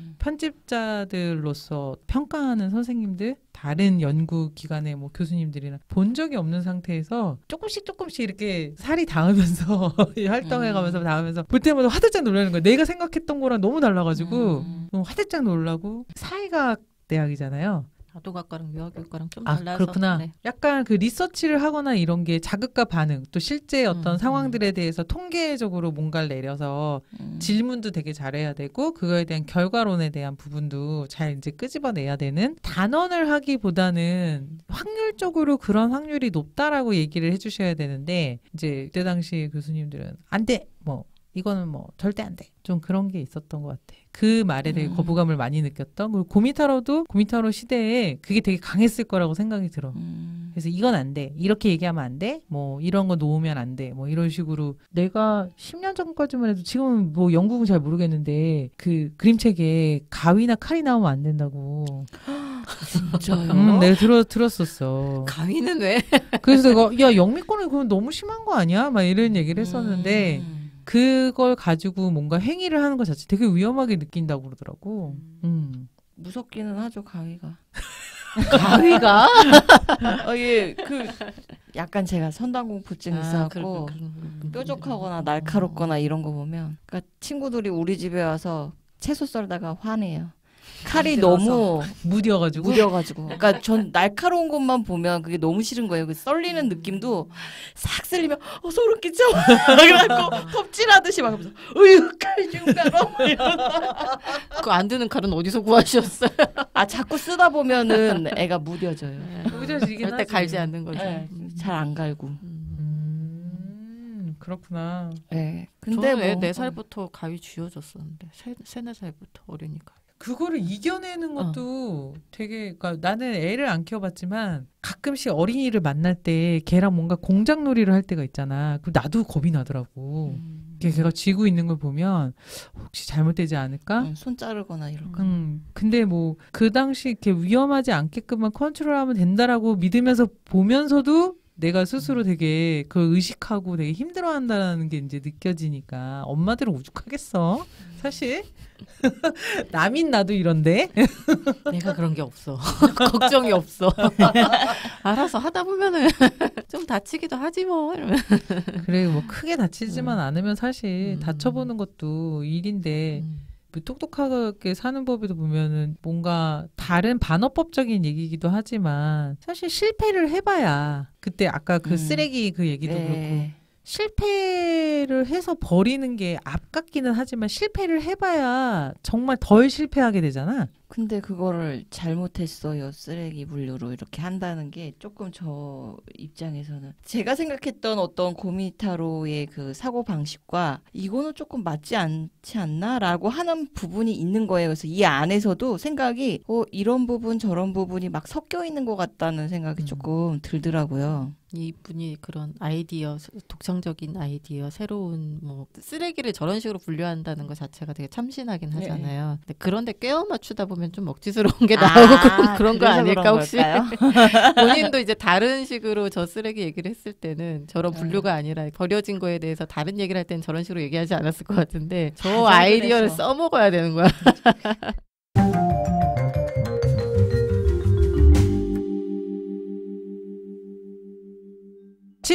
편집자들로서 평가하는 선생님들 다른 연구 기관의 뭐 교수님들이나 본 적이 없는 상태에서 조금씩 이렇게 살이 닿으면서 활동해가면서 닿으면서 볼 때마다 화들짝 놀라는 거야. 내가 생각했던 거랑 너무 달라가지고 화들짝 놀라고 사회과학 대학이잖아요. 아동학과랑 유아교육과랑 좀 달라서. 그렇구나. 네. 약간 그 리서치를 하거나 이런 게 자극과 반응 또 실제 어떤 상황들에 대해서 통계적으로 뭔가를 내려서 질문도 되게 잘해야 되고 그거에 대한 결과론에 대한 부분도 잘 이제 끄집어내야 되는 단언을 하기보다는 확률적으로 그런 확률이 높다라고 얘기를 해주셔야 되는데 이제 그때 당시 교수님들은 안 돼! 뭐 이거는 뭐 절대 안 돼. 좀 그런 게 있었던 것 같아. 그 말에 대해 거부감을 많이 느꼈던. 그리고 고미타로 시대에 그게 되게 강했을 거라고 생각이 들어. 그래서 이건 안 돼. 이렇게 얘기하면 안 돼. 뭐 이런 거 놓으면 안 돼. 뭐 이런 식으로 내가 10년 전까지만 해도 지금은 뭐 영국은 잘 모르겠는데 그 그림책에 가위나 칼이 나오면 안 된다고. 진짜요? 내가 들었었어. 가위는 왜? 그래서 내가 야 영미권은 그건 너무 심한 거 아니야? 막 이런 얘기를 했었는데 그걸 가지고 뭔가 행위를 하는 것 자체 되게 위험하게 느낀다고 그러더라고. 무섭기는 하죠, 가위가. 가위가? 예, 약간 제가 선당공포증 있어갖고 뾰족하거나 날카롭거나 이런 거 보면, 그러니까 친구들이 우리 집에 와서 채소 썰다가 화내요. 칼이 너무 무뎌가지고. 그러니까 전 날카로운 것만 보면 그게 너무 싫은 거예요. 그 썰리는 느낌도 싹 썰리면 소름 끼쳐. 그래갖고 톱질하듯이 막 하면서 칼 좀 깔아. 그 안 드는 칼은 어디서 구하셨어요? 자꾸 쓰다 보면은 애가 무뎌져요. 무뎌지긴 절대 하지. 갈지 않는 거죠. 네, 잘 안 갈고. 그렇구나. 네. 근데 저는 애 뭐 4살부터 가위 쥐어줬었는데 4살부터 어린이가. 그거를 이겨내는 것도 되게, 그러니까 나는 애를 안 키워봤지만 가끔씩 어린이를 만날 때 걔랑 뭔가 공작놀이를 할 때가 있잖아. 그 나도 겁이 나더라고. 걔가 쥐고 있는 걸 보면 혹시 잘못되지 않을까? 손 자르거나 이런 거. 근데 뭐 그 당시 이렇게 위험하지 않게끔만 컨트롤하면 된다라고 믿으면서 보면서도 내가 스스로 되게 그걸 의식하고 되게 힘들어한다는 게 이제 느껴지니까 엄마들은 오죽하겠어 사실. 남인 나도 이런데. 내가 그런 게 없어. 걱정이 없어. 알아서 하다 보면은 좀 다치기도 하지 뭐. 이러면. 그래 뭐 크게 다치지만 않으면 사실 다쳐보는 것도 일인데 똑똑하게 사는 법에도 보면은 뭔가 다른 반어법적인 얘기이기도 하지만 사실 실패를 해봐야 그때 아까 그 쓰레기 그 얘기도 그렇고 실패를 해서 버리는 게 아깝기는 하지만 실패를 해봐야 정말 덜 실패하게 되잖아. 근데 그거를 잘못했어요. 쓰레기 분류로 이렇게 한다는 게 조금 저 입장에서는 제가 생각했던 어떤 고미타로의 그 사고 방식과 이거는 조금 맞지 않지 않나라고 하는 부분이 있는 거예요. 그래서 이 안에서도 생각이 이런 부분 저런 부분이 막 섞여 있는 것 같다는 생각이 조금 들더라고요. 이분이 그런 아이디어, 독창적인 아이디어, 새로운 뭐 쓰레기를 저런 식으로 분류한다는 것 자체가 되게 참신하긴 하잖아요. 근데 그런데 꿰어 맞추다 보면 좀 먹지스러운 게 나오고 그런 거 아닐까 혹시? 본인도 이제 다른 식으로 저 쓰레기 얘기를 했을 때는 저런 분류가 아니라 버려진 거에 대해서 다른 얘기를 할 때는 저런 식으로 얘기하지 않았을 것 같은데 저 아이디어를 써먹어야 되는 거야.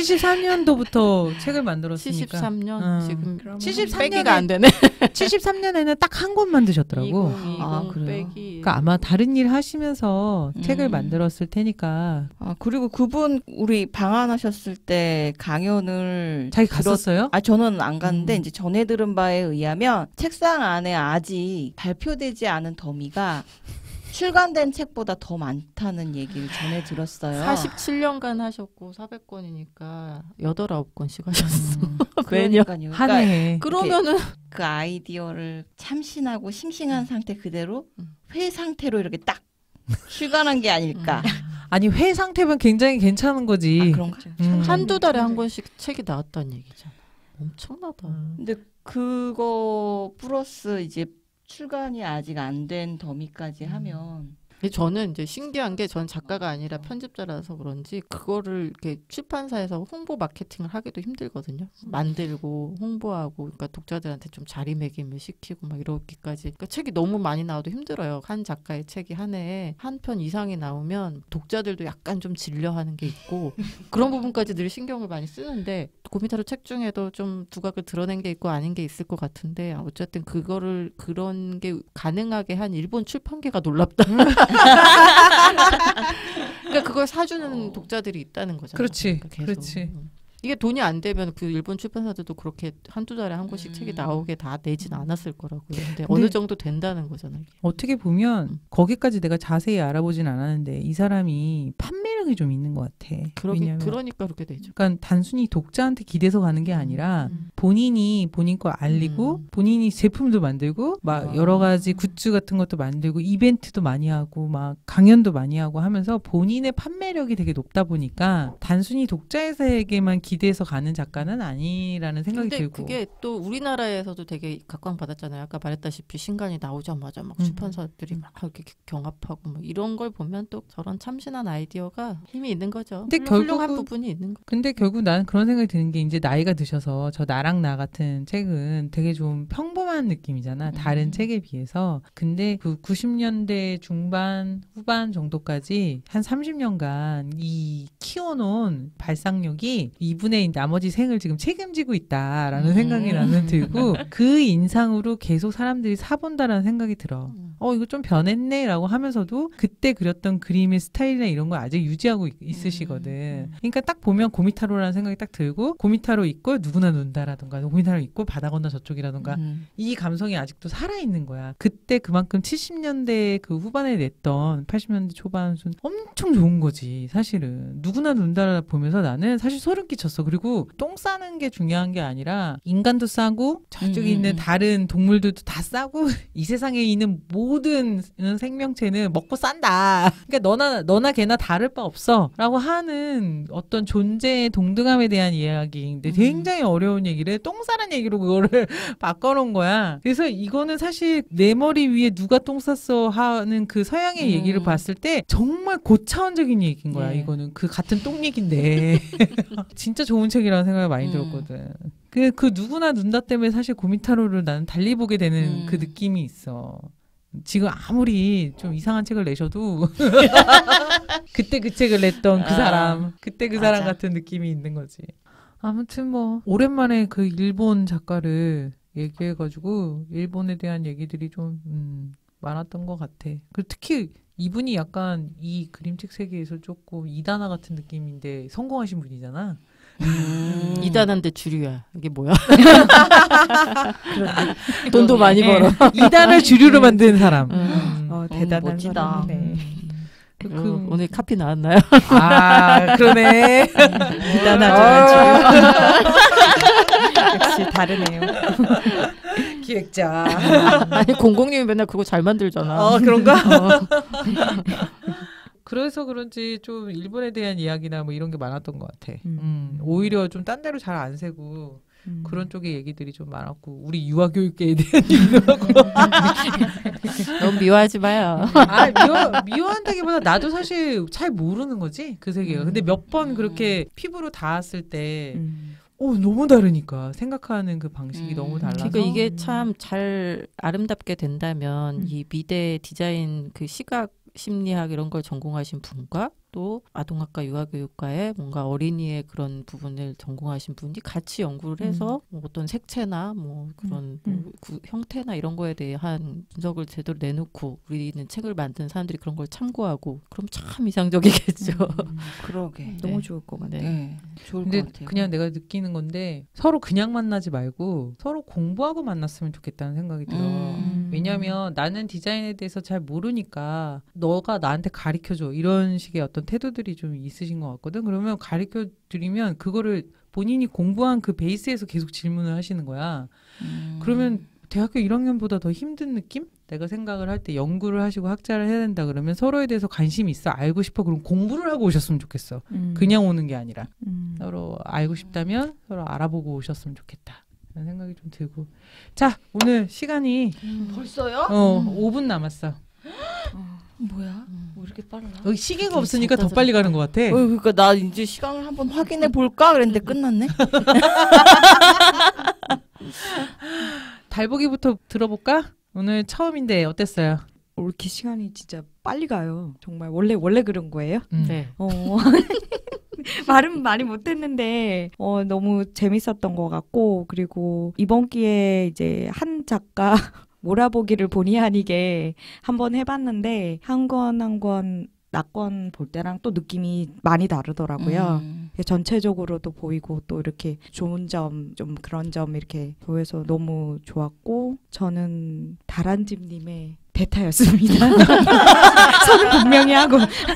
73년도부터 책을 만들었으니까. 73년 지금 73년에 빼기가 안 되네. 73년에는 딱 한 권 만드셨더라고. 2020 아, 그래요? 빼기. 그러니까 아마 다른 일 하시면서 책을 만들었을 테니까. 아, 그리고 그분 우리 방한하셨을 때 강연을 자기 갔었어요? 아, 저는 안 갔는데 이제 전해 들은 바에 의하면 책상 안에 아직 발표되지 않은 더미가 출간된 책보다 더 많다는 얘기를 전해 들었어요. 47년간 하셨고 400권이니까 8, 9권씩 하셨어. 매년. 그러니까요. 한 그러니까 해에. 그러면은 그 아이디어를 참신하고 싱싱한 상태 그대로 회 상태로 이렇게 딱 출간한 게 아닐까. 아니 회 상태면 굉장히 괜찮은 거지. 아, 그런가? 한두 달에 한 권씩 책이 나왔다는 얘기잖아. 엄청나다. 근데 그거 플러스 이제 출간이 아직 안 된 더미까지 하면 근데 저는 이제 신기한 게 전 작가가 아니라 편집자라서 그런지 그거를 이렇게 출판사에서 홍보 마케팅을 하기도 힘들거든요. 만들고 홍보하고 그러니까 독자들한테 좀 자리매김을 시키고 막 이러기까지. 그러니까 책이 너무 많이 나와도 힘들어요. 한 작가의 책이 한 해에 한 편 이상이 나오면 독자들도 약간 좀 질려하는 게 있고 그런 부분까지 늘 신경을 많이 쓰는데 고미타로 책 중에도 좀 두각을 드러낸 게 있고 아닌 게 있을 것 같은데 어쨌든 그거를 그런 게 가능하게 한 일본 출판계가 놀랍다. 그러니까 그걸 사주는 독자들이 있다는 거잖아요. 그렇지, 그러니까 계속. 그렇지. 이게 돈이 안 되면 그 일본 출판사들도 그렇게 한두 달에 한 권씩 책이 나오게 다 내진 않았을 거라고요. 근데 어느 정도 된다는 거잖아요. 이게. 어떻게 보면 거기까지 내가 자세히 알아보진 않았는데 이 사람이 판매력이 좀 있는 것 같아. 왜냐면 그러니까 그렇게 되죠. 그러니까 단순히 독자한테 기대서 가는 게 아니라 본인이 본인 거 알리고 본인이 제품도 만들고 막 여러 가지 굿즈 같은 것도 만들고 이벤트도 많이 하고 막 강연도 많이 하고 하면서 본인의 판매력이 되게 높다 보니까 단순히 독자에게만 기대서 가는 작가는 아니라는 생각이 근데 들고. 그게 또 우리나라에서도 되게 각광받았잖아요. 아까 말했다시피 신간이 나오자마자 막 출판사들이 막 이렇게 경합하고 막 이런 걸 보면 또 저런 참신한 아이디어가 힘이 있는 거죠. 근데 훌륭한 결국은- 부분이 있는 거. 근데 결국 나는 그런 생각이 드는 게 이제 나이가 드셔서 저 나랑 나 같은 책은 되게 좀 평범한 느낌이잖아. 다른 책에 비해서. 근데 그 90년대 중반 후반 정도까지 한 30년간 이 키워놓은 발상력이 이분의 나머지 생을 지금 책임지고 있다라는 생각이 나는 들고 그 인상으로 계속 사람들이 사본다라는 생각이 들어. 이거 좀 변했네라고 하면서도 그때 그렸던 그림의 스타일이나 이런 걸 아직 유지하고 있으시거든. 그러니까 딱 보면 고미타로라는 생각이 딱 들고 고미타로 있고 누구나 논다라든가 고미타로 있고 바다 건너 저쪽이라든가 이 감성이 아직도 살아있는 거야. 그때 그만큼 70년대 그 후반에 냈던 80년대 초반 엄청 좋은 거지 사실은. 누구나 논다라 보면서 나는 사실 소름 끼쳤어. 그리고 똥 싸는 게 중요한 게 아니라 인간도 싸고 저쪽에 있는 다른 동물들도 다 싸고 이 세상에 있는 모든 생명체는 먹고 싼다. 그러니까 너나 걔나 다를 바 없어 라고 하는 어떤 존재의 동등함에 대한 이야기인데 굉장히 어려운 얘기를 똥 싸는 얘기로 그거를 바꿔놓은 거야. 그래서 이거는 사실 내 머리 위에 누가 똥 쌌어 하는 그 서양의 얘기를 봤을 때 정말 고차원적인 얘기인 거야. 이거는 그 같은 똥 얘기인데 진짜 좋은 책이라는 생각이 많이 들었거든. 그 누구나 눈다 때문에 사실 고미타로를 나는 달리 보게 되는 그 느낌이 있어. 지금 아무리 좀 이상한 책을 내셔도 그때 그 책을 냈던 그 사람 그때 그 사람 같은 느낌이 있는 거지. 아무튼 뭐 오랜만에 그 일본 작가를 얘기해가지고 일본에 대한 얘기들이 좀 많았던 것 같아. 그리고 특히 이분이 약간 이 그림책 세계에서 조금 이단아 같은 느낌인데 성공하신 분이잖아. 이단한데 주류야. 이게 뭐야? 돈도 많이 벌어. 이단을 주류로 만드는 사람. 대단한 멋지다. 사람이네. 오늘 카피 나왔나요? 아 그러네. 대단하죠. 역시 다르네요. 기획자. 아니 공공님이 맨날 그거 잘 만들잖아. 그런가? 그래서 그런지 좀 일본에 대한 이야기나 뭐 이런 게 많았던 것 같아. 오히려 좀 딴 데로 잘 안 새고 그런 쪽의 얘기들이 좀 많았고 우리 유아교육계에 대한 얘기도 하고. 너무 미워하지 마요. 미워한다기보다 나도 사실 잘 모르는 거지 그 세계가. 근데 몇 번 그렇게 피부로 닿았을 때 너무 다르니까 생각하는 그 방식이 너무 달라서. 그러니까 이게 참 잘 아름답게 된다면 이 미대 디자인 그 시각 심리학 이런 걸 전공하신 분과 또 아동학과 유아교육과에 뭔가 어린이의 그런 부분을 전공하신 분이 같이 연구를 해서 뭐 어떤 색채나 뭐 그런 뭐 형태나 이런 거에 대한 분석을 제대로 내놓고 우리는 책을 만든 사람들이 그런 걸 참고하고 그럼 참 이상적이겠죠. 그러게. 너무 좋을 것 같아요. 네. 좋을 근데 것 같아요. 그냥 내가 느끼는 건데 서로 그냥 만나지 말고 서로 공부하고 만났으면 좋겠다는 생각이 들어. 왜냐면 나는 디자인에 대해서 잘 모르니까 너가 나한테 가르쳐줘 이런 식의 어떤 태도들이 좀 있으신 것 같거든. 그러면 가르쳐드리면 그거를 본인이 공부한 그 베이스에서 계속 질문을 하시는 거야. 그러면 대학교 1학년보다 더 힘든 느낌? 내가 생각을 할 때 연구를 하시고 학자를 해야 된다 그러면 서로에 대해서 관심이 있어 알고 싶어 그럼 공부를 하고 오셨으면 좋겠어. 그냥 오는 게 아니라 서로 알고 싶다면 서로 알아보고 오셨으면 좋겠다. 그런 생각이 좀 들고. 자, 오늘 시간이 벌써요? 5분 남았어. 뭐야? 뭐 이렇게 빨라? 여기 시계가 없으니까 더 빨리 가는 것 같아. 그러니까 나 이제 시간을 한번 확인해 볼까 그랬는데 끝났네. 달보기부터 들어볼까? 오늘 처음인데 어땠어요? 이렇게 시간이 진짜 빨리 가요. 정말 원래 그런 거예요? 네. 말은 많이 못했는데 너무 재밌었던 것 같고 그리고 이번 기회에 이제 한 작가 몰아보기를 본의 아니게 한번 해봤는데 한 권 한 권 낙권 볼 때랑 또 느낌이 많이 다르더라고요. 전체적으로도 보이고 또 이렇게 좋은 점, 좀 그런 점 이렇게 보여서 너무 좋았고 저는 다란집님의 대타였습니다. 선을 분명히 하고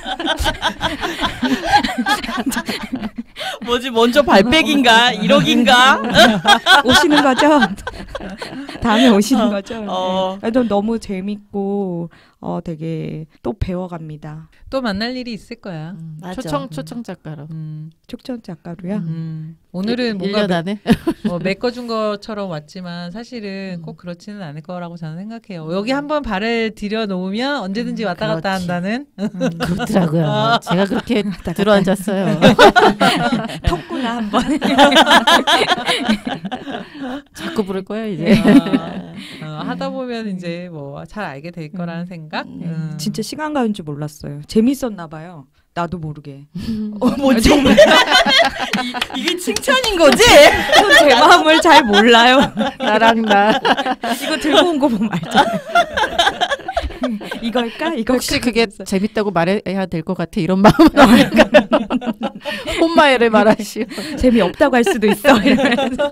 뭐지 먼저 발백인가 1억인가 오시는 거죠? 다음에 오시는 거죠? 어. 네. 너무 재밌고 되게 또 배워갑니다. 또 만날 일이 있을 거야. 맞아. 초청 작가로. 축전 작가로요? 오늘은 뭔가 1년 안에 메꿔준 것처럼 왔지만 사실은 꼭 그렇지는 않을 거라고 저는 생각해요. 여기 한번 발을 들여놓으면 언제든지 왔다 갔다 그렇지. 한다는. 그렇더라고요. 제가 그렇게 들어앉았어요. 턱구나 한번. 자꾸 부를 거야 이제. 하다 보면 이제 뭐 잘 알게 될 거라는 생각. 진짜 시간 가는 줄 몰랐어요. 재밌었나 봐요. 나도 모르게. 뭐지? 이게 칭찬인 거지? 제 마음을 잘 몰라요. 나랑 나. 이거 들고 온 거 보면 알잖아요. 이걸까? 혹시 그게 재밌다고 말해야 될 것 같아 이런 마음은 없을까? 혼마애를 말하시오. 재미없다고 할 수도 있어. 이러면서.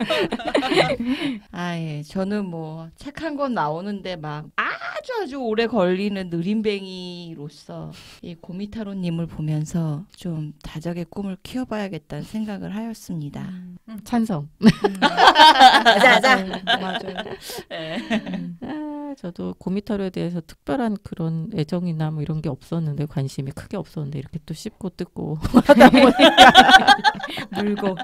예. 저는 뭐 책 한 권 나오는데 막 아주 오래 걸리는 느림뱅이로서 이 고미타로님을 보면서 좀 다적의 꿈을 키워봐야겠다는 생각을 하였습니다. 찬성. 맞아. 맞아요. 저도 고미타로에 대해서 특별한 그런 애정이나 뭐 이런 게 없었는데 관심이 크게 없었는데 이렇게 또 씹고 뜯고 하다 보니까 물고.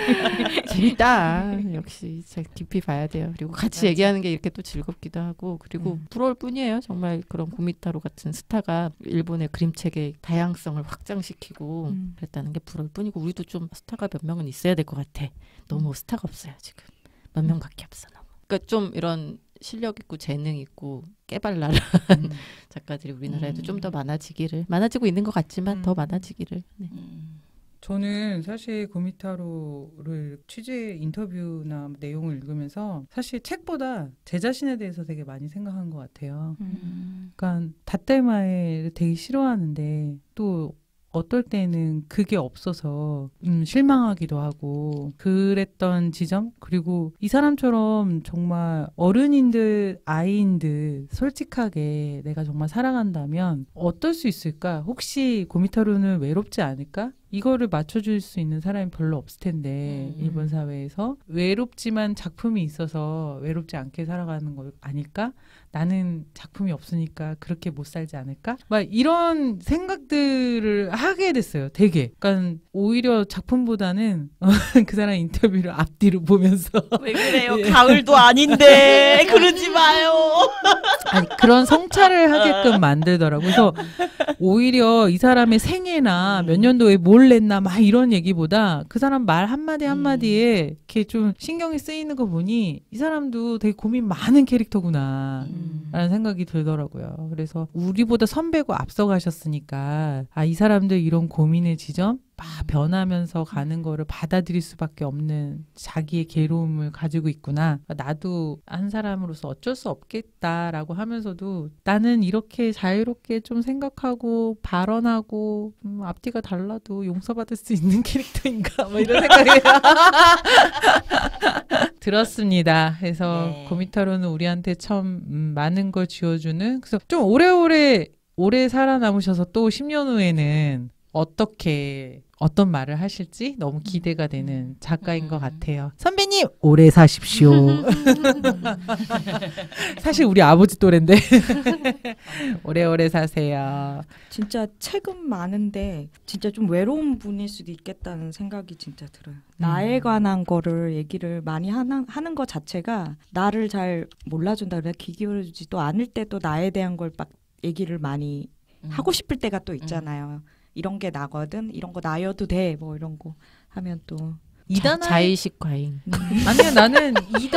재밌다. 역시 잘 깊이 봐야 돼요. 그리고 같이 얘기하는 게 이렇게 또 즐겁기도 하고 그리고 부러울 뿐이에요. 정말 그런 고미타로 같은 스타가 일본의 그림책의 다양성을 확장시키고 그랬다는 게 부러울 뿐이고 우리도 좀 스타가 몇 명은 있어야 될 것 같아. 너무 스타가 없어요 지금. 몇 명밖에 없어 너무. 그러니까 좀 이런 실력 있고 재능 있고 깨발랄한 작가들이 우리나라에도 좀 더 많아지고 있는 것 같지만 더 많아지기를. 네. 저는 사실 고미타로를 취재 인터뷰나 내용을 읽으면서 사실 책보다 제 자신에 대해서 되게 많이 생각한 것 같아요. 그러니까 닷달마에를 되게 싫어하는데 또 어떨 때는 그게 없어서 실망하기도 하고 그랬던 지점 그리고 이 사람처럼 정말 어른인들 아이인들 솔직하게 내가 정말 사랑한다면 어떨 수 있을까? 혹시 고미타로는 외롭지 않을까? 이거를 맞춰줄 수 있는 사람이 별로 없을 텐데 일본 사회에서 외롭지만 작품이 있어서 외롭지 않게 살아가는 거 아닐까? 나는 작품이 없으니까 그렇게 못 살지 않을까? 막 이런 생각들을 하게 됐어요. 되게. 그러니까 오히려 작품보다는 그 사람 인터뷰를 앞뒤로 보면서 왜 그래요? 가을도 아닌데 그러지 마요. 아니, 그런 성찰을 하게끔 만들더라고요. 그래서 오히려 이 사람의 생애나 몇 년도에 뭘 놀랬나 막 이런 얘기보다 그 사람 말 한마디 한마디에 이렇게 좀 신경이 쓰이는 거 보니 이 사람도 되게 고민 많은 캐릭터구나 라는 생각이 들더라고요. 그래서 우리보다 선배고 앞서가셨으니까 이 사람들 이런 고민의 지점 막 변하면서 가는 거를 받아들일 수밖에 없는 자기의 괴로움을 가지고 있구나. 나도 한 사람으로서 어쩔 수 없겠다라고 하면서도 나는 이렇게 자유롭게 좀 생각하고 발언하고 앞뒤가 달라도 용서받을 수 있는 캐릭터인가 뭐 이런 생각이 들었습니다. 그래서 네. 고미타로는 우리한테 참 많은 걸 쥐어주는 그래서 좀 오래 살아남으셔서 또 10년 후에는 어떤 말을 하실지 너무 기대가 되는 작가인 것 같아요. 선배님 오래 사십시오. 사실 우리 아버지 또래인데 오래오래 사세요. 진짜 책은 많은데 진짜 좀 외로운 분일 수도 있겠다는 생각이 진짜 들어요. 나에 관한 거를 얘기를 많이 하는 것 자체가 나를 잘 몰라준다 그래 귀 기울여주지도 않을 때도 나에 대한 걸 막 얘기를 많이 하고 싶을 때가 또 있잖아요. 이런 게 나거든. 이런 거 나여도 돼. 뭐 이런 거 하면 또 자의식 과잉. 아니요, 나는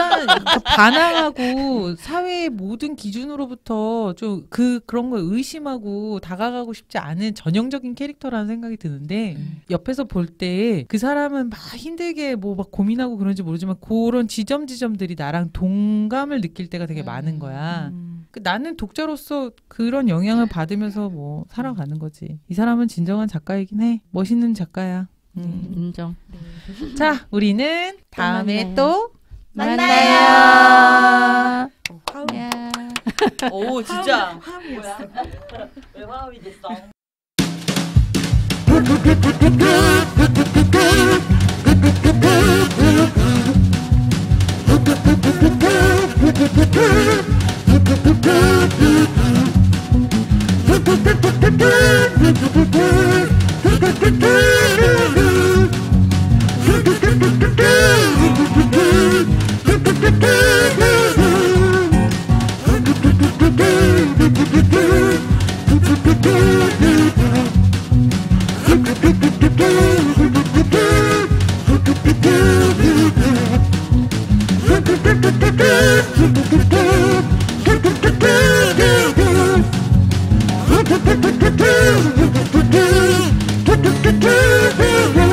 반항하고 사회의 모든 기준으로부터 좀 그런 걸 의심하고 다가가고 싶지 않은 전형적인 캐릭터라는 생각이 드는데 옆에서 볼 때 그 사람은 막 힘들게 뭐 막 고민하고 그런지 모르지만 그런 지점들이 나랑 동감을 느낄 때가 되게 많은 거야. 나는 독자로서 그런 영향을 받으면서 뭐 살아가는 거지. 이 사람은 진정한 작가이긴 해. 멋있는 작가야. 인정. 자, 우리는 다음에 또 만나요. 오 진짜. 왜 화음이 됐어? Thank you.